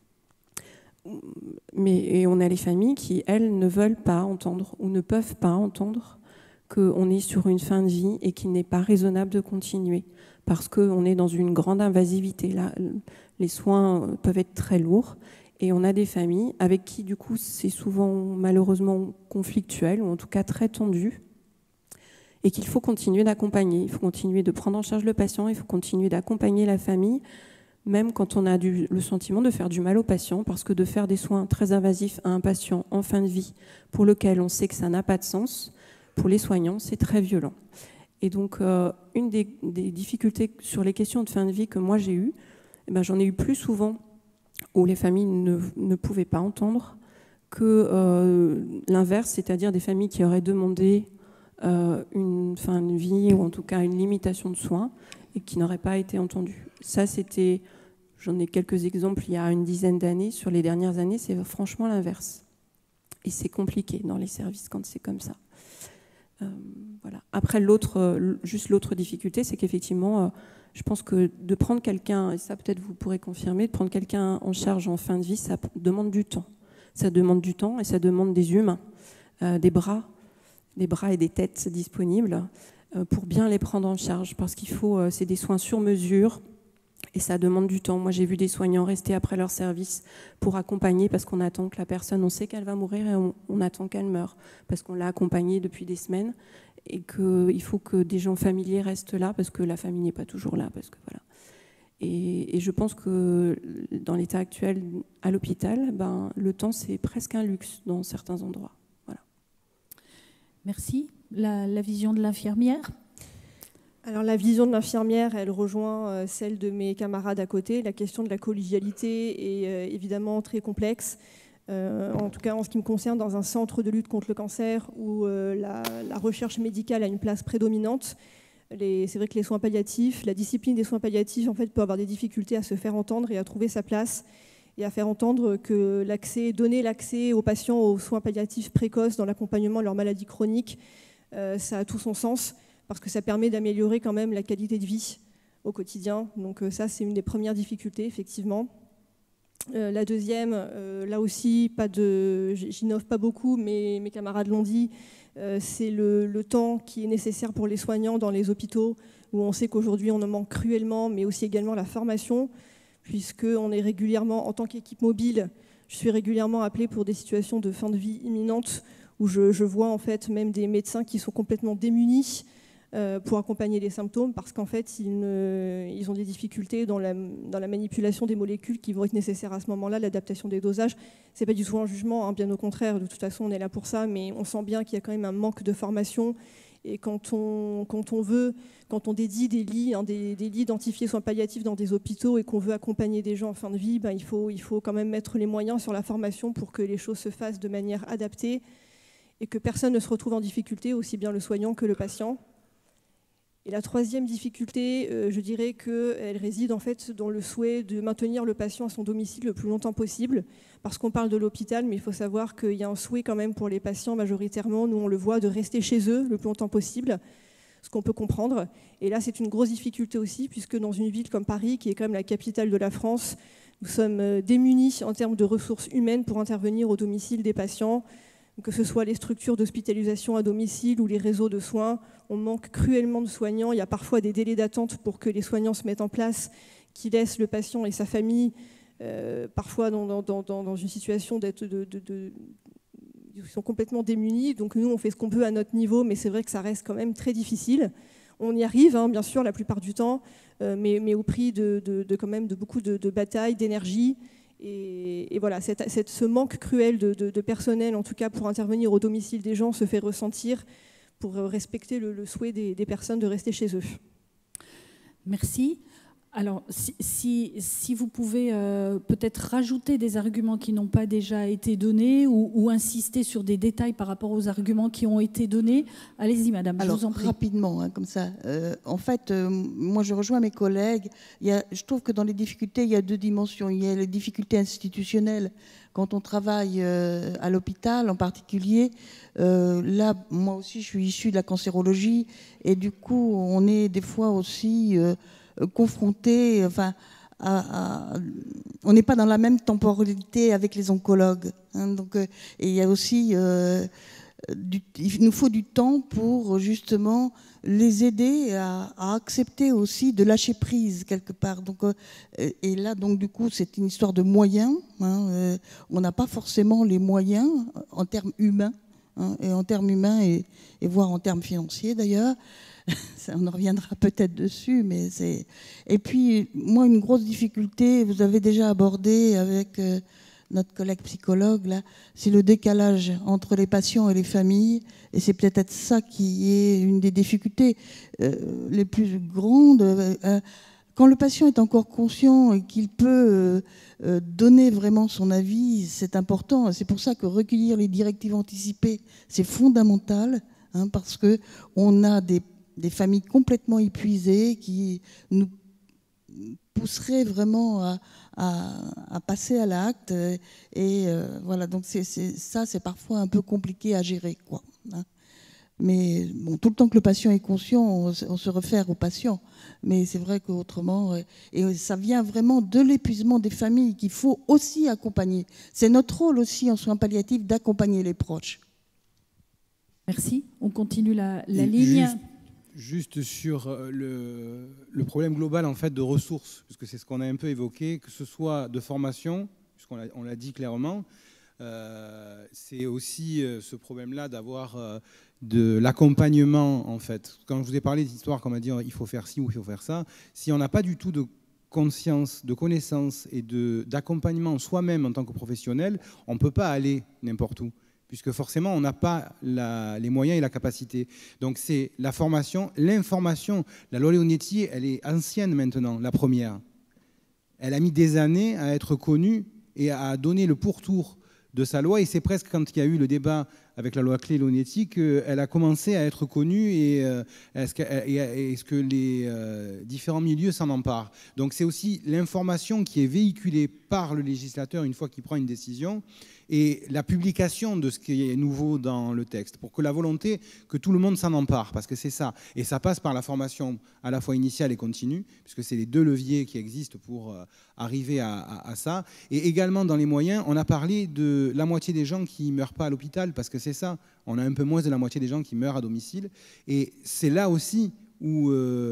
et on a les familles qui, elles, ne veulent pas entendre ou ne peuvent pas entendre qu'on est sur une fin de vie et qu'il n'est pas raisonnable de continuer parce qu'on est dans une grande invasivité. Là, les soins peuvent être très lourds et on a des familles avec qui, du coup, c'est souvent malheureusement conflictuel ou en tout cas très tendu et qu'il faut continuer d'accompagner. Il faut continuer de prendre en charge le patient, il faut continuer d'accompagner la famille même quand on a le sentiment de faire du mal au patient, parce que de faire des soins très invasifs à un patient en fin de vie, pour lequel on sait que ça n'a pas de sens, pour les soignants, c'est très violent. Et donc, une des difficultés sur les questions de fin de vie que moi j'ai eues, j'en ai eu plus souvent où les familles ne pouvaient pas entendre que l'inverse, c'est-à-dire des familles qui auraient demandé une fin de vie ou en tout cas une limitation de soins et qui n'auraient pas été entendues. Ça, j'en ai quelques exemples il y a une dizaine d'années. Sur les dernières années, c'est franchement l'inverse. Et c'est compliqué dans les services quand c'est comme ça. Voilà. Après, juste l'autre difficulté, c'est qu'effectivement, je pense que de prendre quelqu'un, et ça peut-être vous pourrez confirmer, de prendre quelqu'un en charge en fin de vie, ça demande du temps. Ça demande du temps et ça demande des humains, des bras et des têtes disponibles pour bien les prendre en charge, parce qu'il faut, c'est des soins sur mesure et ça demande du temps. Moi, j'ai vu des soignants rester après leur service pour accompagner, parce qu'on attend que la personne, on sait qu'elle va mourir et on attend qu'elle meure, parce qu'on l'a accompagnée depuis des semaines et qu'il faut que des gens familiers restent là, parce que la famille n'est pas toujours là, parce que voilà. Et je pense que dans l'état actuel à l'hôpital, le temps, c'est presque un luxe dans certains endroits. Voilà. Merci. La vision de l'infirmière ? Alors la vision de l'infirmière, elle rejoint celle de mes camarades à côté. La question de la collégialité est évidemment très complexe. En tout cas, en ce qui me concerne, dans un centre de lutte contre le cancer où la recherche médicale a une place prédominante, c'est vrai que les soins palliatifs, la discipline des soins palliatifs, en fait, peut avoir des difficultés à se faire entendre et à trouver sa place et à faire entendre que donner l'accès aux patients aux soins palliatifs précoces dans l'accompagnement de leur maladie chronique, ça a tout son sens, parce que ça permet d'améliorer quand même la qualité de vie au quotidien. Donc ça, c'est une des premières difficultés, effectivement. La deuxième, là aussi, j'innove pas beaucoup, mais mes camarades l'ont dit, c'est le temps qui est nécessaire pour les soignants dans les hôpitaux, où on sait qu'aujourd'hui on en manque cruellement, mais aussi également la formation, puisqu'on est régulièrement, en tant qu'équipe mobile, je suis régulièrement appelée pour des situations de fin de vie imminente, où je vois en fait même des médecins qui sont complètement démunis pour accompagner les symptômes, parce qu'en fait ils ont des difficultés dans la manipulation des molécules qui vont être nécessaires à ce moment-là, l'adaptation des dosages. C'est pas du tout un jugement, hein, bien au contraire, de toute façon on est là pour ça, mais on sent bien qu'il y a quand même un manque de formation. Et quand on dédie des lits, des lits identifiés soins palliatifs dans des hôpitaux et qu'on veut accompagner des gens en fin de vie, il faut quand même mettre les moyens sur la formation pour que les choses se fassent de manière adaptée et que personne ne se retrouve en difficulté, aussi bien le soignant que le patient. Et la troisième difficulté, je dirais qu'elle réside en fait dans le souhait de maintenir le patient à son domicile le plus longtemps possible, parce qu'on parle de l'hôpital, mais il faut savoir qu'il y a un souhait quand même pour les patients majoritairement, nous on le voit, de rester chez eux le plus longtemps possible, ce qu'on peut comprendre. Et là, c'est une grosse difficulté aussi, puisque dans une ville comme Paris, qui est quand même la capitale de la France, nous sommes démunis en termes de ressources humaines pour intervenir au domicile des patients, que ce soit les structures d'hospitalisation à domicile ou les réseaux de soins. On manque cruellement de soignants. Il y a parfois des délais d'attente pour que les soignants se mettent en place, qui laissent le patient et sa famille parfois dans une situation ils sont complètement démunis. Donc nous, on fait ce qu'on peut à notre niveau, mais c'est vrai que ça reste quand même très difficile. On y arrive, hein, bien sûr, la plupart du temps, mais au prix quand même de beaucoup de batailles, d'énergie. Et voilà, ce manque cruel de personnel, en tout cas pour intervenir au domicile des gens, se fait ressentir pour respecter le souhait des personnes de rester chez eux. Merci. Alors, si vous pouvez peut-être rajouter des arguments qui n'ont pas déjà été donnés ou insister sur des détails par rapport aux arguments qui ont été donnés, allez-y, madame, je vous en prie. Rapidement, hein, comme ça. En fait, moi, je rejoins mes collègues. Je trouve que dans les difficultés, il y a deux dimensions. Il y a les difficultés institutionnelles. Quand on travaille à l'hôpital en particulier, là, moi aussi, je suis issue de la cancérologie. Et du coup, on est des fois aussi... confrontés, enfin, on n'est pas dans la même temporalité avec les oncologues. Hein, donc, et il y a aussi, il nous faut du temps pour justement les aider à accepter aussi de lâcher prise quelque part. Donc, et là, donc du coup, c'est une histoire de moyens. Hein, on n'a pas forcément les moyens en termes humains, hein, et en termes humains et voire en termes financiers d'ailleurs. On en reviendra peut-être dessus, mais c'est... Et puis, moi, une grosse difficulté, vous avez déjà abordé avec notre collègue psychologue, là, c'est le décalage entre les patients et les familles. Et c'est peut-être ça qui est une des difficultés les plus grandes. Quand le patient est encore conscient et qu'il peut donner vraiment son avis, c'est important. C'est pour ça que recueillir les directives anticipées, c'est fondamental, hein, parce qu'on a des familles complètement épuisées qui nous pousseraient vraiment à passer à l'acte. Et voilà, donc c'est parfois un peu compliqué à gérer, quoi, hein. Mais bon, tout le temps que le patient est conscient, on se réfère au patient. Mais c'est vrai qu'autrement, et ça vient vraiment de l'épuisement des familles qu'il faut aussi accompagner. C'est notre rôle aussi en soins palliatifs d'accompagner les proches. Merci. On continue la ligne. Juste sur le problème global en fait de ressources, puisque c'est ce qu'on a un peu évoqué, que ce soit de formation, puisqu'on l'a dit clairement, c'est aussi ce problème-là d'avoir de l'accompagnement en fait. Quand je vous ai parlé d'histoire, comme on a dit il faut faire ci ou il faut faire ça, si on n'a pas du tout de conscience, de connaissance et d'accompagnement soi-même en tant que professionnel, on ne peut pas aller n'importe où, puisque forcément on n'a pas les moyens et la capacité. Donc c'est la formation, l'information. La loi Leonetti, elle est ancienne maintenant, la première. Elle a mis des années à être connue et à donner le pourtour de sa loi, et c'est presque quand il y a eu le débat avec la loi clé Leonetti qu'elle a commencé à être connue et est-ce que les différents milieux s'en emparent. Donc c'est aussi l'information qui est véhiculée par le législateur une fois qu'il prend une décision, et la publication de ce qui est nouveau dans le texte, pour que la volonté que tout le monde s'en empare, parce que c'est ça. Et ça passe par la formation à la fois initiale et continue, puisque c'est les deux leviers qui existent pour arriver à ça. Et également dans les moyens, on a parlé de la moitié des gens qui ne meurent pas à l'hôpital, parce que c'est ça, on a un peu moins de la moitié des gens qui meurent à domicile. Et c'est là aussi où...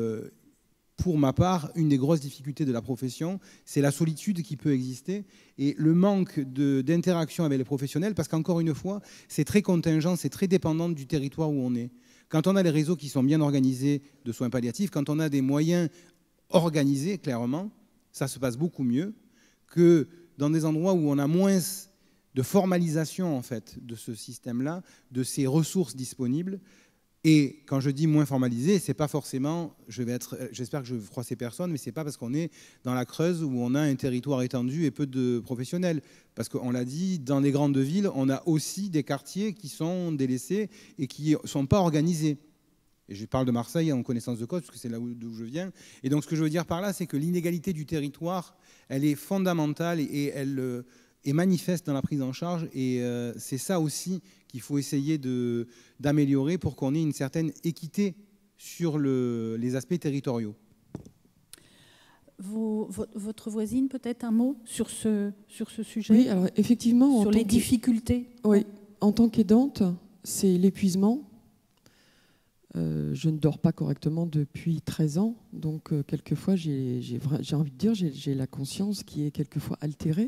pour ma part, une des grosses difficultés de la profession, c'est la solitude qui peut exister et le manque d'interaction avec les professionnels, parce qu'encore une fois, c'est très contingent, c'est très dépendant du territoire où on est. Quand on a les réseaux qui sont bien organisés de soins palliatifs, quand on a des moyens organisés, clairement, ça se passe beaucoup mieux que dans des endroits où on a moins de formalisation en fait, de ce système-là, de ces ressources disponibles. Et quand je dis moins formalisé, c'est pas forcément, j'espère que je vais froisser personne, mais c'est pas parce qu'on est dans la Creuse où on a un territoire étendu et peu de professionnels. Parce qu'on l'a dit, dans les grandes villes, on a aussi des quartiers qui sont délaissés et qui ne sont pas organisés. Et je parle de Marseille en connaissance de cause, parce que c'est là d'où je viens. Et donc ce que je veux dire par là, c'est que l'inégalité du territoire, elle est fondamentale et elle est manifeste dans la prise en charge. Et c'est ça aussi qu'il faut essayer d'améliorer pour qu'on ait une certaine équité sur les aspects territoriaux. Votre voisine, peut-être un mot sur ce sujet? Oui, alors effectivement... Sur les difficultés? Oui, en tant qu'aidante, c'est l'épuisement. Je ne dors pas correctement depuis 13 ans, donc quelquefois, j'ai envie de dire, j'ai la conscience qui est quelquefois altérée.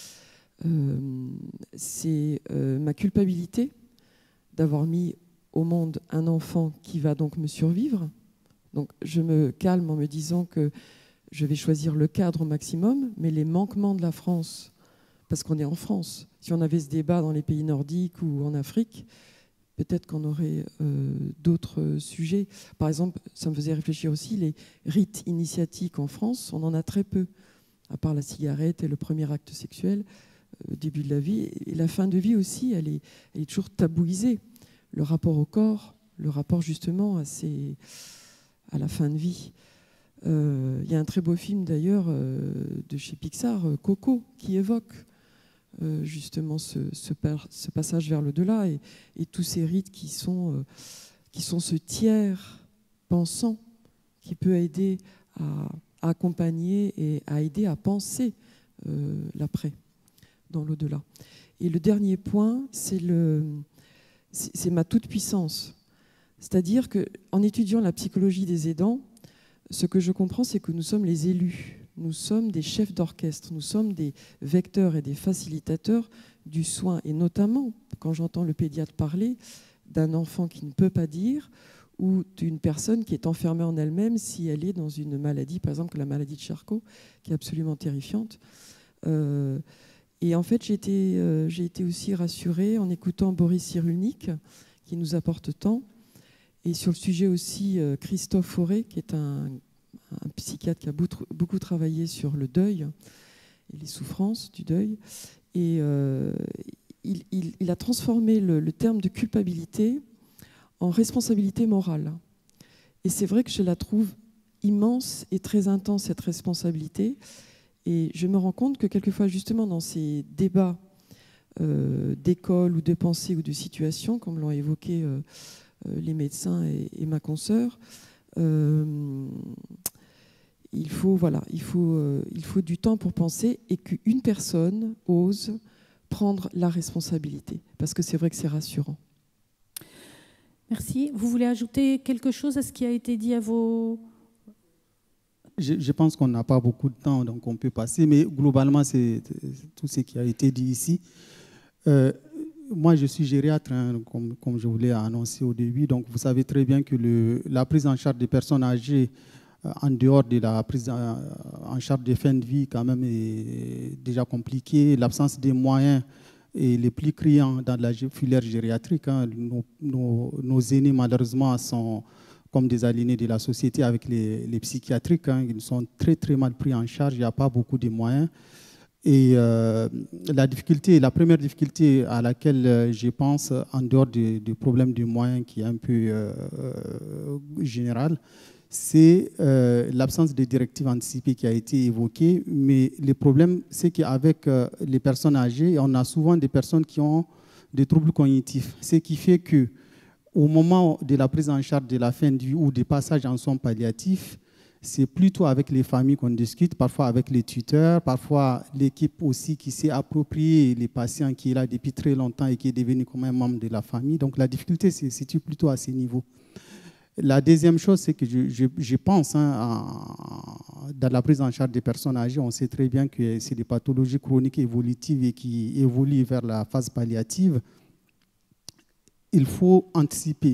C'est ma culpabilité d'avoir mis au monde un enfant qui va donc me survivre. Donc je me calme en me disant que je vais choisir le cadre au maximum, mais les manquements de la France, parce qu'on est en France, si on avait ce débat dans les pays nordiques ou en Afrique, peut-être qu'on aurait d'autres sujets. Par exemple, ça me faisait réfléchir aussi, les rites initiatiques en France, on en a très peu, à part la cigarette et le premier acte sexuel, début de la vie. Et la fin de vie aussi, elle est toujours tabouisée. Le rapport au corps, le rapport justement à la fin de vie. Il y a un très beau film d'ailleurs de chez Pixar, Coco, qui évoque justement ce passage vers l'au-delà et tous ces rites qui sont ce tiers pensant qui peut aider à accompagner et à aider à penser l'après, dans l'au-delà. Et le dernier point, c'est ma toute-puissance. C'est-à-dire qu'en étudiant la psychologie des aidants, ce que je comprends, c'est que nous sommes les élus. Nous sommes des chefs d'orchestre, nous sommes des vecteurs et des facilitateurs du soin. Et notamment, quand j'entends le pédiatre parler d'un enfant qui ne peut pas dire ou d'une personne qui est enfermée en elle-même si elle est dans une maladie, par exemple la maladie de Charcot, qui est absolument terrifiante. Et en fait, j'ai été aussi rassurée en écoutant Boris Cyrulnik, qui nous apporte tant, et sur le sujet aussi Christophe Fauré, qui est un psychiatre qui a beaucoup travaillé sur le deuil et les souffrances du deuil. Et il a transformé le terme de culpabilité en responsabilité morale. Et c'est vrai que je la trouve immense et très intense, cette responsabilité. Et je me rends compte que quelquefois, justement, dans ces débats d'école ou de pensée ou de situation, comme l'ont évoqué les médecins et ma consoeur, il faut du temps pour penser et qu'une personne ose prendre la responsabilité. Parce que c'est vrai que c'est rassurant. Merci. Vous voulez ajouter quelque chose à ce qui a été dit à vos... Je pense qu'on n'a pas beaucoup de temps, donc on peut passer. Mais globalement, c'est tout ce qui a été dit ici. Moi, je suis gériatre, hein, comme je vous l'ai annoncé au début. Donc, vous savez très bien que la prise en charge des personnes âgées, en dehors de la prise en charge des fins de vie, quand même, est déjà compliquée. L'absence des moyens est les plus criants dans la filière gériatrique. Hein. Nos aînés, malheureusement, sont comme des aliénés de la société avec les psychiatriques. Hein. Ils sont très, très mal pris en charge. Il n'y a pas beaucoup de moyens. Et la première difficulté à laquelle je pense, en dehors du problème des moyens qui est un peu général, c'est l'absence de directives anticipées qui a été évoquée. Mais le problème, c'est qu'avec les personnes âgées, on a souvent des personnes qui ont des troubles cognitifs. Ce qui fait qu'au moment de la prise en charge de la fin de vie ou des passages en soins palliatifs, c'est plutôt avec les familles qu'on discute, parfois avec les tuteurs, parfois l'équipe aussi qui s'est appropriée les patients qui est là depuis très longtemps et qui est devenu comme un membre de la famille. Donc la difficulté se situe plutôt à ce niveau. La deuxième chose, c'est que je pense, hein, dans la prise en charge des personnes âgées, on sait très bien que c'est des pathologies chroniques évolutives et qui évoluent vers la phase palliative. Il faut anticiper.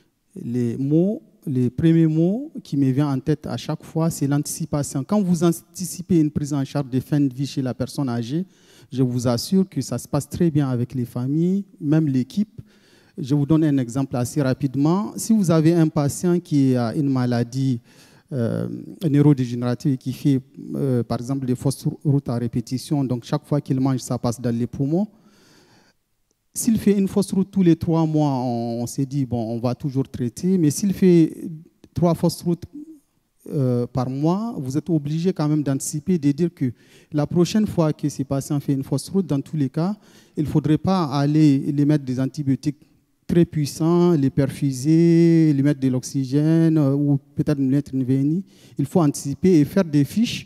Les premiers mots qui me viennent en tête à chaque fois, c'est l'anticipation. Quand vous anticipez une prise en charge de fin de vie chez la personne âgée, je vous assure que ça se passe très bien avec les familles, même l'équipe. Je vous donne un exemple assez rapidement. Si vous avez un patient qui a une maladie neurodégénérative et qui fait, par exemple, des fausses routes à répétition, donc chaque fois qu'il mange, ça passe dans les poumons. S'il fait une fausse route tous les 3 mois, on s'est dit, bon, on va toujours traiter. Mais s'il fait 3 fausses routes par mois, vous êtes obligé quand même d'anticiper, de dire que la prochaine fois que ces patients font une fausse route, dans tous les cas, il ne faudrait pas aller les mettre des antibiotiques très puissants, les perfuser, les mettre de l'oxygène ou peut-être mettre une VNI. Il faut anticiper et faire des fiches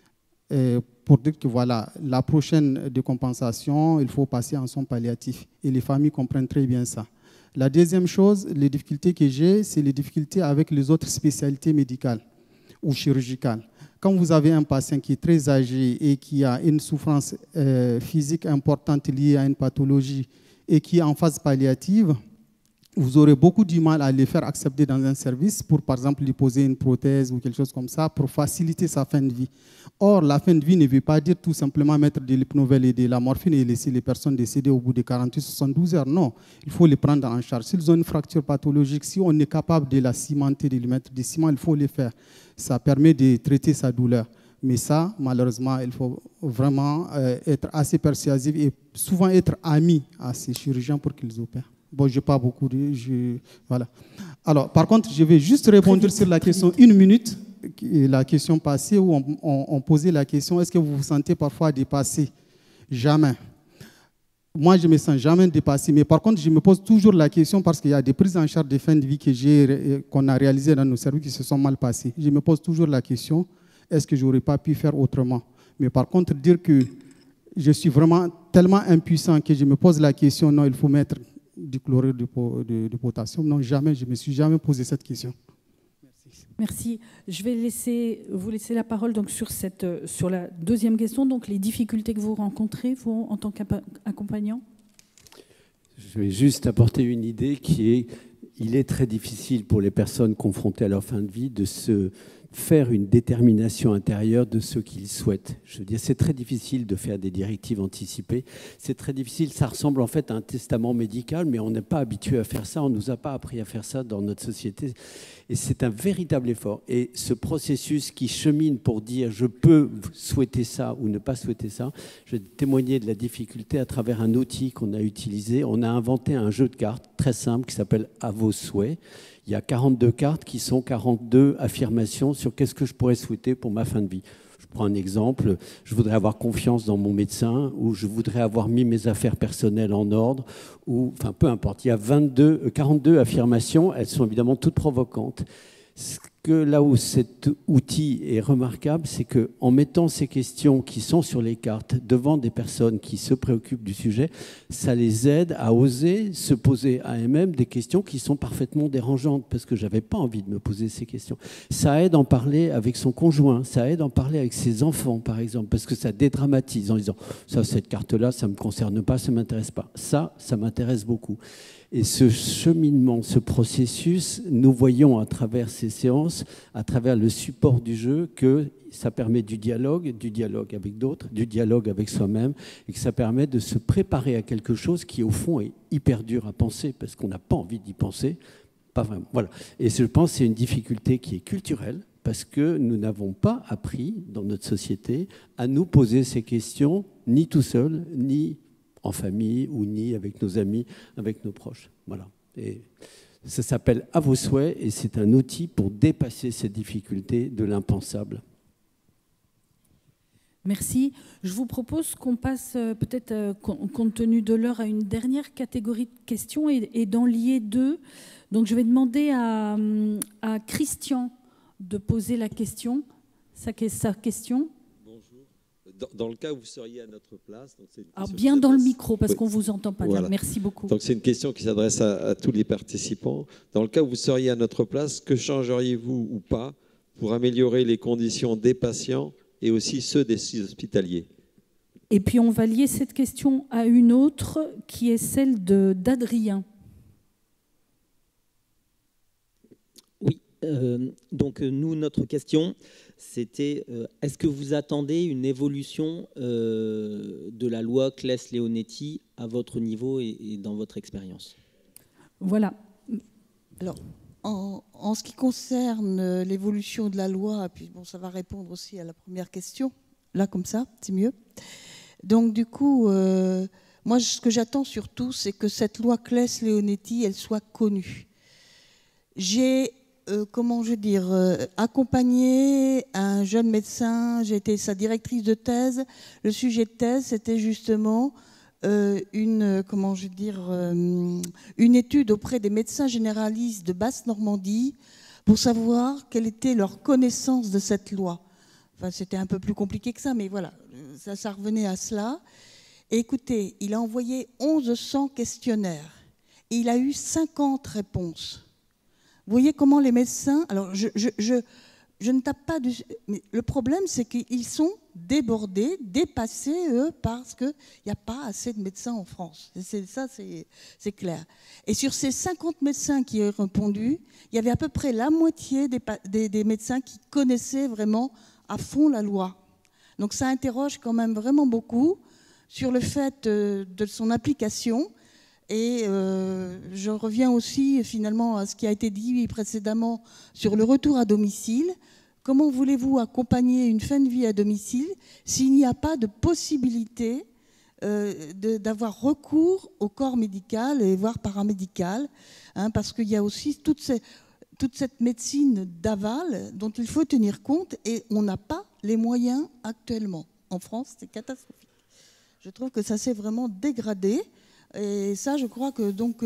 pour dire que voilà, la prochaine décompensation, il faut passer en soins palliatifs. Et les familles comprennent très bien ça. La deuxième chose, les difficultés que j'ai, c'est les difficultés avec les autres spécialités médicales ou chirurgicales. Quand vous avez un patient qui est très âgé et qui a une souffrance physique importante liée à une pathologie et qui est en phase palliative, vous aurez beaucoup du mal à les faire accepter dans un service pour, par exemple, lui poser une prothèse ou quelque chose comme ça pour faciliter sa fin de vie. Or, la fin de vie ne veut pas dire tout simplement mettre de l'hypnovèle et de la morphine et laisser les personnes décéder au bout de 48-72 heures. Non, il faut les prendre en charge. S'ils ont une fracture pathologique, si on est capable de la cimenter, de lui mettre des ciments, il faut les faire. Ça permet de traiter sa douleur. Mais ça, malheureusement, il faut vraiment être assez persuasif et souvent être ami à ces chirurgiens pour qu'ils opèrent. Bon, je n'ai pas beaucoup de... Voilà. Alors, par contre, je vais juste répondre sur la question 1 minute, la question passée où on posait la question, est-ce que vous vous sentez parfois dépassé? Jamais. Moi, je ne me sens jamais dépassé. Mais par contre, je me pose toujours la question parce qu'il y a des prises en charge de fin de vie qu'on a réalisées dans nos services qui se sont mal passées. Je me pose toujours la question, est-ce que je n'aurais pas pu faire autrement? Mais par contre, dire que je suis vraiment tellement impuissant que je me pose la question, non, il faut mettre du chlorure de potassium. Non, jamais, je ne me suis jamais posé cette question. Merci. Je vais vous laisser la parole donc, sur la deuxième question, donc les difficultés que vous rencontrez, vous, en tant qu'accompagnant. Je vais juste apporter une idée qui est, il est très difficile pour les personnes confrontées à leur fin de vie de se faire une détermination intérieure de ce qu'ils souhaitent. Je veux dire, c'est très difficile de faire des directives anticipées. C'est très difficile. Ça ressemble en fait à un testament médical, mais on n'est pas habitué à faire ça. On ne nous a pas appris à faire ça dans notre société. Et c'est un véritable effort. Et ce processus qui chemine pour dire je peux souhaiter ça ou ne pas souhaiter ça, je vais témoigner de la difficulté à travers un outil qu'on a utilisé. On a inventé un jeu de cartes très simple qui s'appelle « À vos souhaits ». Il y a 42 cartes qui sont 42 affirmations sur qu'est-ce que je pourrais souhaiter pour ma fin de vie. Je prends un exemple, je voudrais avoir confiance dans mon médecin, ou je voudrais avoir mis mes affaires personnelles en ordre, ou enfin peu importe. Il y a 42 affirmations, elles sont évidemment toutes provocantes. Là où cet outil est remarquable, c'est qu'en mettant ces questions qui sont sur les cartes devant des personnes qui se préoccupent du sujet, ça les aide à oser se poser à elles-mêmes des questions qui sont parfaitement dérangeantes, parce que je n'avais pas envie de me poser ces questions. Ça aide à en parler avec son conjoint, ça aide à en parler avec ses enfants, par exemple, parce que ça dédramatise en disant « ça, cette carte-là, ça ne me concerne pas, ça ne m'intéresse pas. Ça m'intéresse beaucoup ». Et ce cheminement, ce processus, nous voyons à travers ces séances, à travers le support du jeu, que ça permet du dialogue avec d'autres, du dialogue avec soi-même, et que ça permet de se préparer à quelque chose qui, au fond, est hyper dur à penser, parce qu'on n'a pas envie d'y penser, pas vraiment. Voilà. Et je pense que c'est une difficulté qui est culturelle, parce que nous n'avons pas appris, dans notre société, à nous poser ces questions, ni tout seul, ni en famille ou ni avec nos amis, avec nos proches. Voilà. Et ça s'appelle « À vos souhaits » et c'est un outil pour dépasser cette difficulté de l'impensable. Merci. Je vous propose qu'on passe peut-être, compte tenu de l'heure, à une dernière catégorie de questions et d'en lier deux. Donc je vais demander à Christian de poser la question, sa question. Dans le cas où vous seriez à notre place... Donc alors bien dans le micro, parce qu'on ne vous entend pas bien. Merci beaucoup. Donc c'est une question qui s'adresse à tous les participants. Dans le cas où vous seriez à notre place, que changeriez-vous ou pas pour améliorer les conditions des patients et aussi ceux des hospitaliers? Et puis on va lier cette question à une autre qui est celle d'Adrien. Oui, donc nous, notre question... c'était est-ce que vous attendez une évolution de la loi Claes-Leonetti à votre niveau et dans votre expérience? Voilà. Alors, en ce qui concerne l'évolution de la loi, puis bon, ça va répondre aussi à la première question, là comme ça, c'est mieux. Donc du coup, moi ce que j'attends surtout, c'est que cette loi Claes-Leonetti, elle soit connue. J'ai accompagner un jeune médecin, j'ai été sa directrice de thèse. Le sujet de thèse, c'était justement une étude auprès des médecins généralistes de Basse-Normandie pour savoir quelle était leur connaissance de cette loi. Enfin, c'était un peu plus compliqué que ça, mais voilà, ça revenait à cela. Et écoutez, il a envoyé 1100 questionnaires et il a eu 50 réponses. Vous voyez comment les médecins... Alors, je ne tape pas... Mais le problème, c'est qu'ils sont débordés, dépassés, eux, parce qu'il n'y a pas assez de médecins en France. Ça, c'est clair. Et sur ces 50 médecins qui ont répondu, il y avait à peu près la moitié des médecins qui connaissaient vraiment à fond la loi. Donc, ça interroge quand même vraiment beaucoup sur le fait de son application. Et je reviens aussi finalement à ce qui a été dit précédemment sur le retour à domicile. Comment voulez-vous accompagner une fin de vie à domicile s'il n'y a pas de possibilité d'avoir recours au corps médical et voire paramédical, parce qu'il y a aussi toute cette médecine d'aval dont il faut tenir compte et on n'a pas les moyens actuellement. En France, c'est catastrophique. Je trouve que ça s'est vraiment dégradé. Et ça, je crois que donc,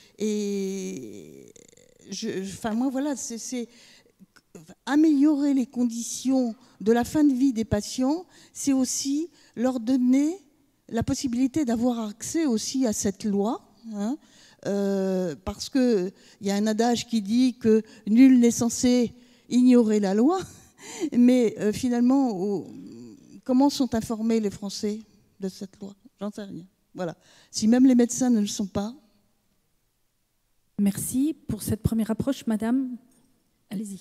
moi voilà, c'est améliorer les conditions de la fin de vie des patients, c'est aussi leur donner la possibilité d'avoir accès aussi à cette loi, parce que il y a un adage qui dit que nul n'est censé ignorer la loi, mais finalement, comment sont informés les Français de cette loi? J'en sais rien. Voilà. Si même les médecins ne le sont pas. Merci pour cette première approche, madame. Allez-y.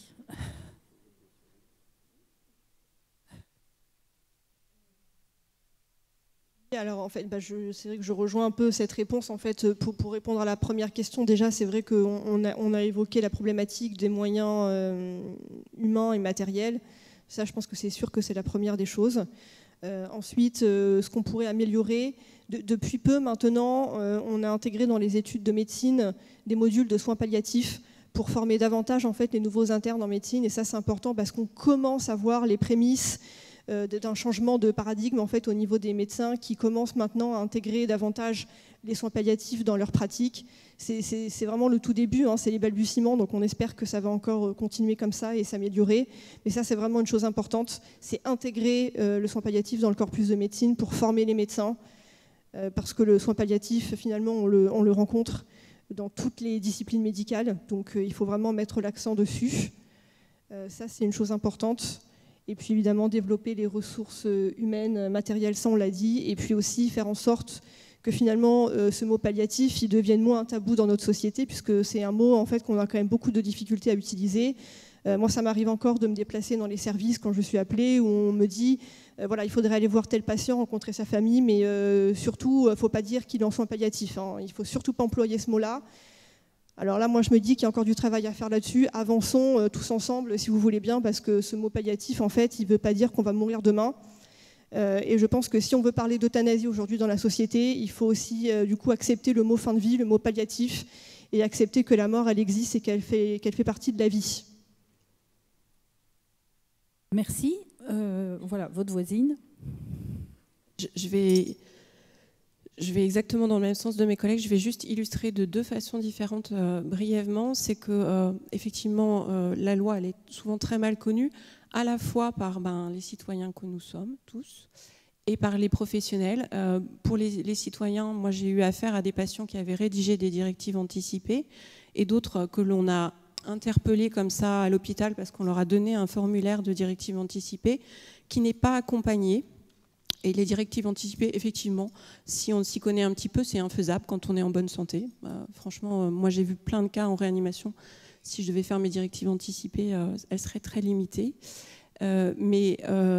Alors en fait, c'est vrai que je rejoins un peu cette réponse. En fait, pour répondre à la première question, déjà, c'est vrai qu'on a évoqué la problématique des moyens humains et matériels. Ça, je pense que c'est sûr que c'est la première des choses. Ensuite, ce qu'on pourrait améliorer, depuis peu maintenant, on a intégré dans les études de médecine des modules de soins palliatifs pour former davantage en fait les nouveaux internes en médecine. Et ça, c'est important parce qu'on commence à voir les prémices d'un changement de paradigme en fait, au niveau des médecins qui commencent maintenant à intégrer davantage les soins palliatifs dans leur pratique. C'est vraiment le tout début, hein, c'est les balbutiements, donc on espère que ça va encore continuer comme ça et s'améliorer. Mais ça, c'est vraiment une chose importante, c'est intégrer le soin palliatif dans le corpus de médecine pour former les médecins, parce que le soin palliatif, finalement, on le rencontre dans toutes les disciplines médicales, donc il faut vraiment mettre l'accent dessus. Ça, c'est une chose importante. Et puis évidemment développer les ressources humaines, matérielles, ça on l'a dit, et puis aussi faire en sorte que finalement ce mot palliatif il devienne moins un tabou dans notre société, puisque c'est un mot en fait qu'on a quand même beaucoup de difficultés à utiliser. Moi ça m'arrive encore de me déplacer dans les services quand je suis appelée, où on me dit voilà, il faudrait aller voir tel patient, rencontrer sa famille, mais surtout il ne faut pas dire qu'il est en soins palliatifs, hein. Il ne faut surtout pas employer ce mot-là. Alors là, moi, je me dis qu'il y a encore du travail à faire là-dessus. Avançons tous ensemble, si vous voulez bien, parce que ce mot palliatif, en fait, il ne veut pas dire qu'on va mourir demain. Et je pense que si on veut parler d'euthanasie aujourd'hui dans la société, il faut aussi, du coup, accepter le mot fin de vie, le mot palliatif, et accepter que la mort, elle existe et qu'elle fait partie de la vie. Merci. Voilà, votre voisine. Je vais exactement dans le même sens de mes collègues. Je vais juste illustrer de deux façons différentes brièvement. C'est que effectivement, la loi elle est souvent très mal connue, à la fois par les citoyens que nous sommes tous et par les professionnels. Pour les citoyens, moi j'ai eu affaire à des patients qui avaient rédigé des directives anticipées et d'autres que l'on a interpellés comme ça à l'hôpital parce qu'on leur a donné un formulaire de directives anticipées qui n'est pas accompagné. Et les directives anticipées, effectivement, si on s'y connaît un petit peu, c'est infaisable quand on est en bonne santé. Franchement, moi j'ai vu plein de cas en réanimation. Si je devais faire mes directives anticipées, elles seraient très limitées. Mais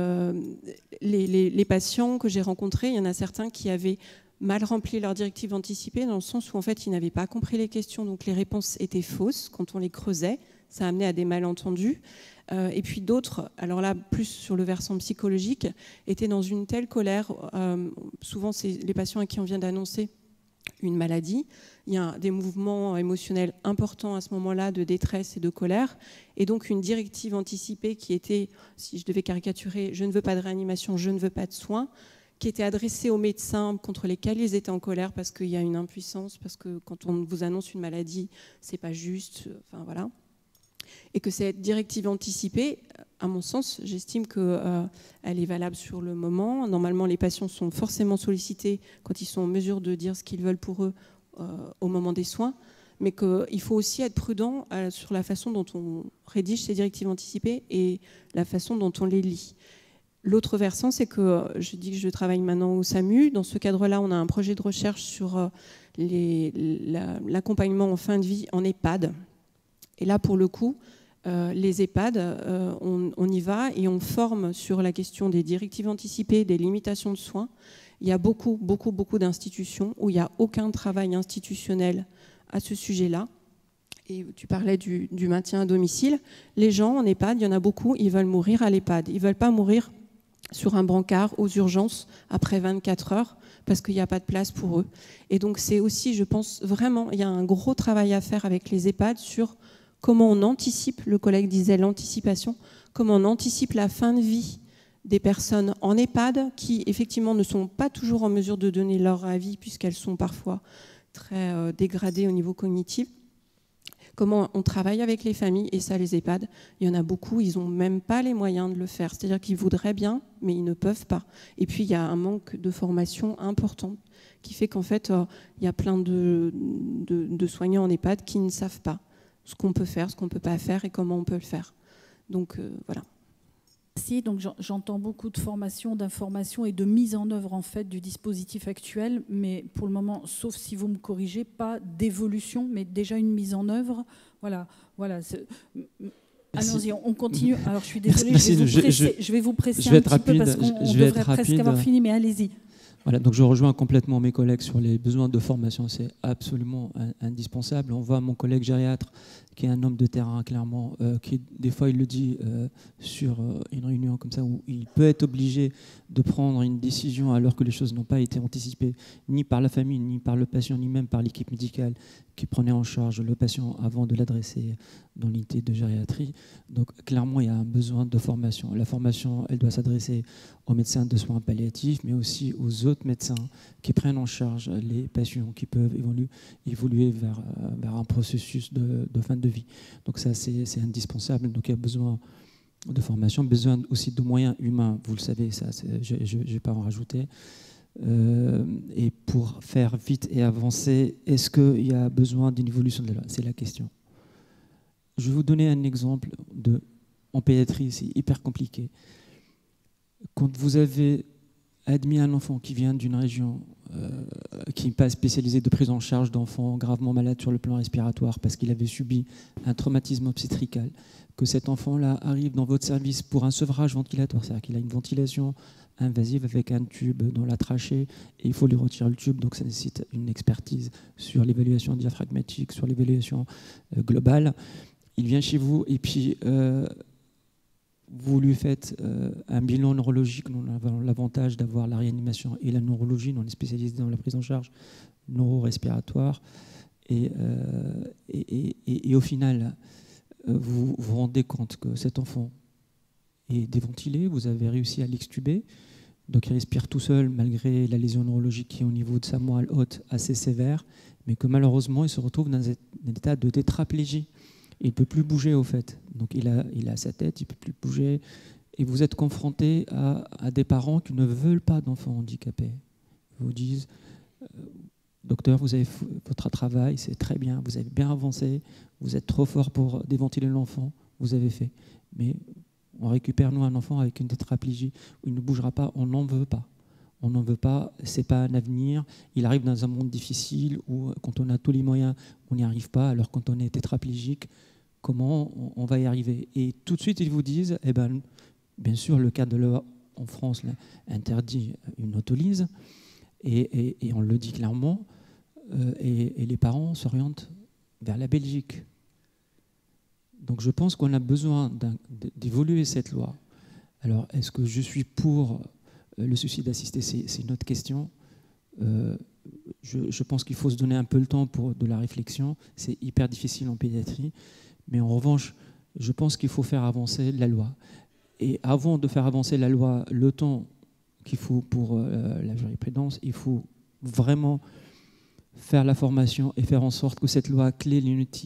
les patients que j'ai rencontrés, il y en a certains qui avaient mal rempli leurs directives anticipées dans le sens où en fait ils n'avaient pas compris les questions, donc les réponses étaient fausses quand on les creusait. Ça amenait à des malentendus. Et puis d'autres, alors là, plus sur le versant psychologique, étaient dans une telle colère. Souvent, c'est les patients à qui on vient d'annoncer une maladie. Il y a des mouvements émotionnels importants à ce moment-là de détresse et de colère. Et donc, une directive anticipée qui était, si je devais caricaturer, je ne veux pas de réanimation, je ne veux pas de soins, qui était adressée aux médecins contre lesquels ils étaient en colère parce qu'il y a une impuissance, parce que quand on vous annonce une maladie, c'est pas juste. Enfin, voilà. Et que cette directive anticipée, à mon sens, j'estime qu'elle est valable sur le moment. Normalement, les patients sont forcément sollicités quand ils sont en mesure de dire ce qu'ils veulent pour eux au moment des soins, mais qu'il faut aussi être prudent sur la façon dont on rédige ces directives anticipées et la façon dont on les lit. L'autre versant, c'est que je dis que je travaille maintenant au SAMU. Dans ce cadre-là, on a un projet de recherche sur l'accompagnement en fin de vie en EHPAD. Et là, pour le coup, les EHPAD, on y va et on forme sur la question des directives anticipées, des limitations de soins. Il y a beaucoup d'institutions où il n'y a aucun travail institutionnel à ce sujet-là. Et tu parlais du maintien à domicile. Les gens en EHPAD, il y en a beaucoup, ils veulent mourir à l'EHPAD. Ils ne veulent pas mourir sur un brancard aux urgences après 24 heures parce qu'il n'y a pas de place pour eux. Et donc c'est aussi, je pense vraiment, il y a un gros travail à faire avec les EHPAD sur comment on anticipe, le collègue disait l'anticipation, comment on anticipe la fin de vie des personnes en EHPAD qui effectivement ne sont pas toujours en mesure de donner leur avis puisqu'elles sont parfois très dégradées au niveau cognitif. Comment on travaille avec les familles, et ça les EHPAD, il y en a beaucoup, ils n'ont même pas les moyens de le faire. C'est-à-dire qu'ils voudraient bien, mais ils ne peuvent pas. Et puis il y a un manque de formation important qui fait qu'en fait, il y a plein de soignants en EHPAD qui ne savent pas ce qu'on peut faire, ce qu'on ne peut pas faire et comment on peut le faire. Donc voilà. Merci. Donc j'entends beaucoup de formation, d'information et de mise en œuvre en fait du dispositif actuel, mais pour le moment, sauf si vous me corrigez, pas d'évolution, mais déjà une mise en œuvre. Voilà. Allons-y, on continue. Alors je suis désolée, je vais vous presser un petit peu parce qu'on devrait presque avoir fini, mais allez-y. Voilà, donc je rejoins complètement mes collègues sur les besoins de formation, c'est absolument indispensable. On voit mon collègue gériatre, qui est un homme de terrain, clairement, qui des fois il le dit sur une réunion comme ça, où il peut être obligé de prendre une décision alors que les choses n'ont pas été anticipées, ni par la famille, ni par le patient, ni même par l'équipe médicale qui prenait en charge le patient avant de l'adresser dans l'unité de gériatrie. Donc clairement, il y a un besoin de formation. La formation, elle doit s'adresser aux médecins de soins palliatifs, mais aussi aux autres médecins qui prennent en charge les patients qui peuvent évoluer vers un processus de fin de vie. Donc ça, c'est indispensable. Donc il y a besoin de formation, besoin aussi de moyens humains. Vous le savez, ça, je ne vais pas en rajouter. Et pour faire vite et avancer, est-ce qu'il y a besoin d'une évolution de la loi? C'est la question. Je vais vous donner un exemple en pédiatrie, c'est hyper compliqué. Quand vous avez admis un enfant qui vient d'une région qui n'est pas spécialisée de prise en charge d'enfants gravement malades sur le plan respiratoire parce qu'il avait subi un traumatisme obstétrical, que cet enfant-là arrive dans votre service pour un sevrage ventilatoire, c'est-à-dire qu'il a une ventilation invasive avec un tube dans la trachée et il faut lui retirer le tube, donc ça nécessite une expertise sur l'évaluation diaphragmatique, sur l'évaluation globale. Il vient chez vous et puis vous lui faites un bilan neurologique. Nous avons l'avantage d'avoir la réanimation et la neurologie. Nous, on est spécialisé dans la prise en charge neuro-respiratoire. Et au final, vous vous rendez compte que cet enfant est déventilé. Vous avez réussi à l'extuber. Donc il respire tout seul malgré la lésion neurologique qui est au niveau de sa moelle haute assez sévère. Mais que malheureusement, il se retrouve dans un état de tétraplégie. Il ne peut plus bouger au fait. Donc il a sa tête, il ne peut plus bouger. Et vous êtes confronté à des parents qui ne veulent pas d'enfants handicapés. Ils vous disent, docteur, vous avez votre travail, c'est très bien, vous avez bien avancé, vous êtes trop fort pour déventiler l'enfant, vous avez fait. Mais on récupère nous un enfant avec une tétraplégie où il ne bougera pas, on n'en veut pas. On n'en veut pas, ce n'est pas un avenir. Il arrive dans un monde difficile où, quand on a tous les moyens, on n'y arrive pas. Alors, quand on est tétraplégique, comment on va y arriver? Et tout de suite, ils vous disent, eh ben, bien sûr, le cadre de la loi en France là, interdit une autolyse, et on le dit clairement, et les parents s'orientent vers la Belgique. Donc, je pense qu'on a besoin d'évoluer cette loi. Alors, est-ce que je suis pour le suicide assisté? C'est une autre question. Je pense qu'il faut se donner un peu le temps pour de la réflexion. C'est hyper difficile en pédiatrie. Mais en revanche, je pense qu'il faut faire avancer la loi. Et avant de faire avancer la loi, le temps qu'il faut pour la jurisprudence, il faut vraiment faire la formation et faire en sorte que cette loi clé, l'UNITI,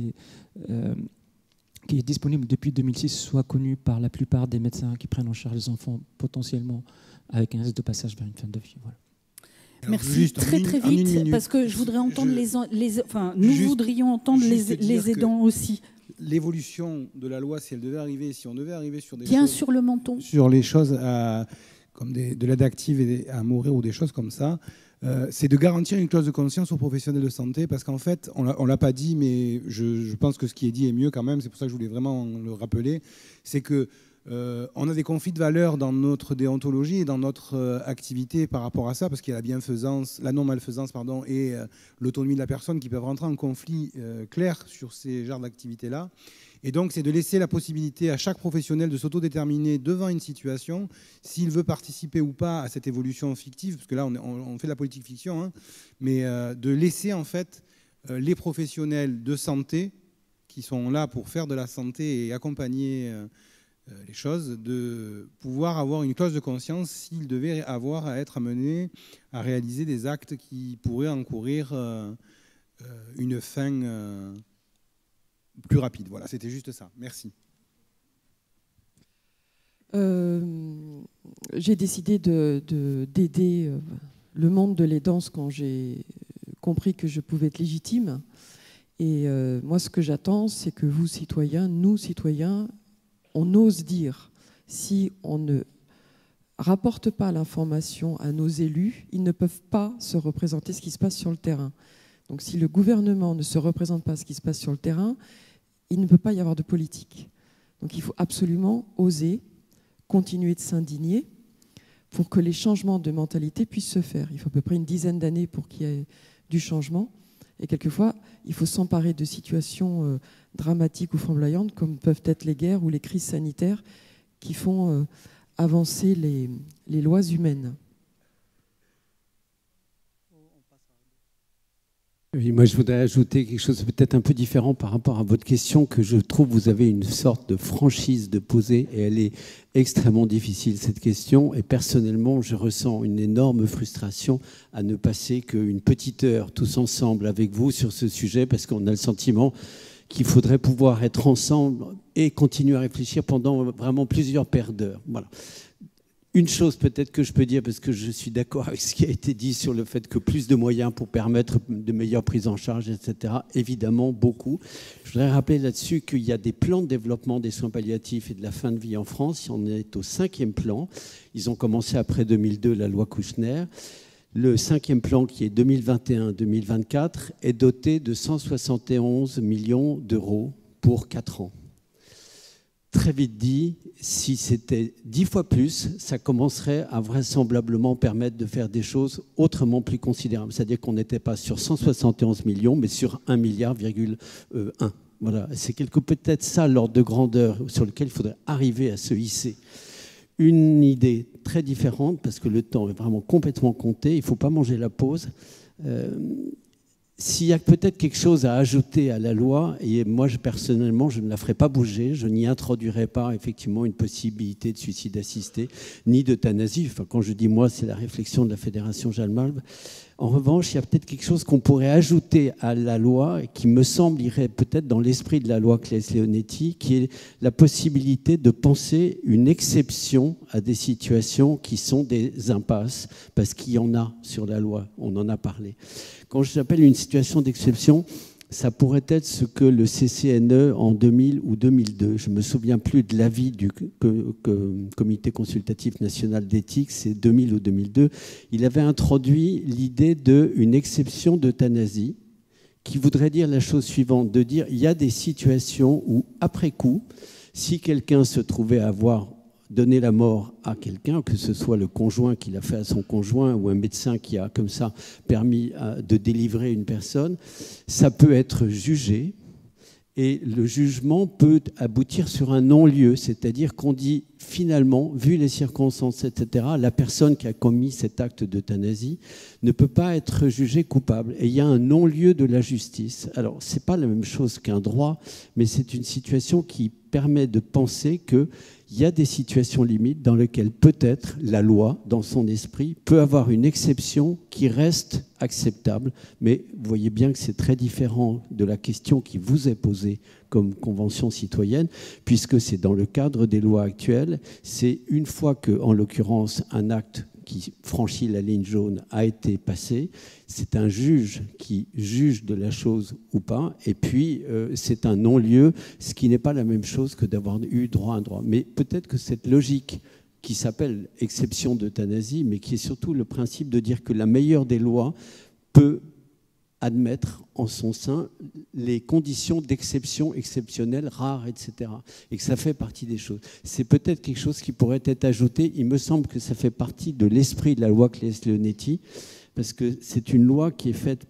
qui est disponible depuis 2006, soit connue par la plupart des médecins qui prennent en charge les enfants potentiellement avec un risque de passage vers une fin de vie. Voilà. Merci. Juste très vite, parce que je voudrais entendre nous voudrions entendre les aidants aussi. L'évolution de la loi, si on devait arriver sur des Bien choses, sur le menton, sur les choses comme de l'aide active à mourir ou des choses comme ça, c'est de garantir une clause de conscience aux professionnels de santé, parce qu'en fait, on l'a pas dit, mais je pense que ce qui est dit est mieux quand même. C'est pour ça que je voulais vraiment le rappeler, c'est que on a des conflits de valeurs dans notre déontologie et dans notre activité par rapport à ça, parce qu'il y a la bienfaisance, la non-malfaisance, et l'autonomie de la personne qui peuvent rentrer en conflit clair sur ces genres d'activités-là. Et donc, c'est de laisser la possibilité à chaque professionnel de s'autodéterminer devant une situation, s'il veut participer ou pas à cette évolution fictive, parce que là, on fait de la politique fiction, hein, mais de laisser en fait les professionnels de santé qui sont là pour faire de la santé et accompagner les choses, de pouvoir avoir une clause de conscience s'ils devaient avoir à être amenés à réaliser des actes qui pourraient encourir une fin plus rapide. Voilà, c'était juste ça. Merci. J'ai décidé d'aider le monde de l'aidance quand j'ai compris que je pouvais être légitime. Et moi, ce que j'attends, c'est que vous, citoyens, nous, citoyens, on ose dire Si on ne rapporte pas l'information à nos élus, ils ne peuvent pas se représenter ce qui se passe sur le terrain. Donc si le gouvernement ne se représente pas ce qui se passe sur le terrain, il ne peut pas y avoir de politique. Donc il faut absolument oser continuer de s'indigner pour que les changements de mentalité puissent se faire. Il faut à peu près une dizaine d'années pour qu'il y ait du changement. Et quelquefois, il faut s'emparer de situations dramatiques ou flamboyantes, comme peuvent être les guerres ou les crises sanitaires, qui font avancer les lois humaines. Oui, moi je voudrais ajouter quelque chose peut-être un peu différent par rapport à votre question, que je trouve vous avez une sorte de franchise de poser et elle est extrêmement difficile cette question, et personnellement je ressens une énorme frustration à ne passer qu'une petite heure tous ensemble avec vous sur ce sujet, parce qu'on a le sentiment qu'il faudrait pouvoir être ensemble et continuer à réfléchir pendant vraiment plusieurs paires d'heures. Voilà. Une chose peut-être que je peux dire, parce que je suis d'accord avec ce qui a été dit sur le fait que plus de moyens pour permettre de meilleures prises en charge, etc., évidemment, beaucoup. Je voudrais rappeler là-dessus qu'il y a des plans de développement des soins palliatifs et de la fin de vie en France. On est au 5e plan. Ils ont commencé après 2002, la loi Kouchner. Le 5e plan, qui est 2021-2024, est doté de 171 millions d'euros pour 4 ans. Très vite dit, si c'était 10 fois plus, ça commencerait à vraisemblablement permettre de faire des choses autrement plus considérables. C'est-à-dire qu'on n'était pas sur 171 millions, mais sur 1,1 milliard. Voilà. C'est peut-être ça l'ordre de grandeur sur lequel il faudrait arriver à se hisser. Une idée très différente, parce que le temps est vraiment complètement compté, il ne faut pas manger la pause. S'il y a peut-être quelque chose à ajouter à la loi, et moi personnellement je ne la ferai pas bouger, je n'y introduirai pas effectivement une possibilité de suicide assisté, ni d'euthanasie. Enfin, quand je dis moi, c'est la réflexion de la Fédération Jeanne Malm. En revanche, il y a peut-être quelque chose qu'on pourrait ajouter à la loi, et qui me semble irait peut-être dans l'esprit de la loi Claes-Leonetti, qui est la possibilité de penser une exception à des situations qui sont des impasses, parce qu'il y en a sur la loi, on en a parlé. Quand j'appelle une situation d'exception, ça pourrait être ce que le CCNE en 2000 ou 2002, je ne me souviens plus de l'avis du Comité consultatif national d'éthique, c'est 2000 ou 2002, il avait introduit l'idée d'une exception d'euthanasie qui voudrait dire la chose suivante, de dire il y a des situations où, après coup, si quelqu'un se trouvait avoir donner la mort à quelqu'un, que ce soit le conjoint qui l'a fait à son conjoint ou un médecin qui a comme ça permis de délivrer une personne, ça peut être jugé et le jugement peut aboutir sur un non-lieu, c'est-à-dire qu'on dit finalement, vu les circonstances, etc., la personne qui a commis cet acte d'euthanasie ne peut pas être jugée coupable. Et il y a un non-lieu de la justice. Alors, ce n'est pas la même chose qu'un droit, mais c'est une situation qui permet de penser qu'il y a des situations limites dans lesquelles peut-être la loi, dans son esprit, peut avoir une exception qui reste acceptable. Mais vous voyez bien que c'est très différent de la question qui vous est posée comme convention citoyenne, puisque c'est dans le cadre des lois actuelles. C'est une fois que, en l'occurrence, un acte qui franchit la ligne jaune a été passé, c'est un juge qui juge de la chose ou pas, et puis c'est un non-lieu, ce qui n'est pas la même chose que d'avoir eu droit à un droit. Mais peut-être que cette logique qui s'appelle exception d'euthanasie, mais qui est surtout le principe de dire que la meilleure des lois peut admettre en son sein les conditions d'exception exceptionnelles, rares, etc. Et que ça fait partie des choses. C'est peut-être quelque chose qui pourrait être ajouté. Il me semble que ça fait partie de l'esprit de la loi Claes-Leonetti, parce que c'est une loi qui est faite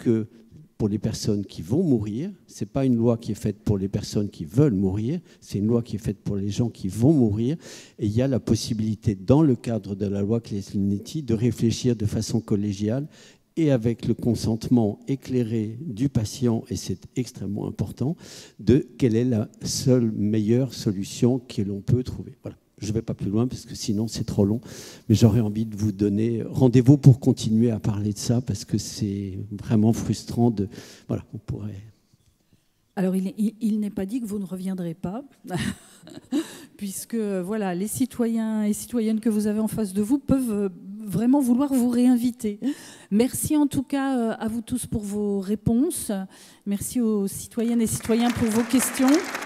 pour les personnes qui vont mourir. Ce n'est pas une loi qui est faite pour les personnes qui veulent mourir. C'est une loi qui est faite pour les gens qui vont mourir. Et il y a la possibilité, dans le cadre de la loi Claes-Leonetti, de réfléchir de façon collégiale et avec le consentement éclairé du patient, et c'est extrêmement important, de quelle est la seule meilleure solution que l'on peut trouver. Voilà. Je ne vais pas plus loin parce que sinon c'est trop long, mais j'aurais envie de vous donner rendez-vous pour continuer à parler de ça, parce que c'est vraiment frustrant de... Voilà, on pourrait... Alors, il n'est pas dit que vous ne reviendrez pas, puisque voilà, les citoyens et citoyennes que vous avez en face de vous peuvent vraiment vouloir vous réinviter. Merci en tout cas à vous tous pour vos réponses. Merci aux citoyennes et citoyens pour vos questions.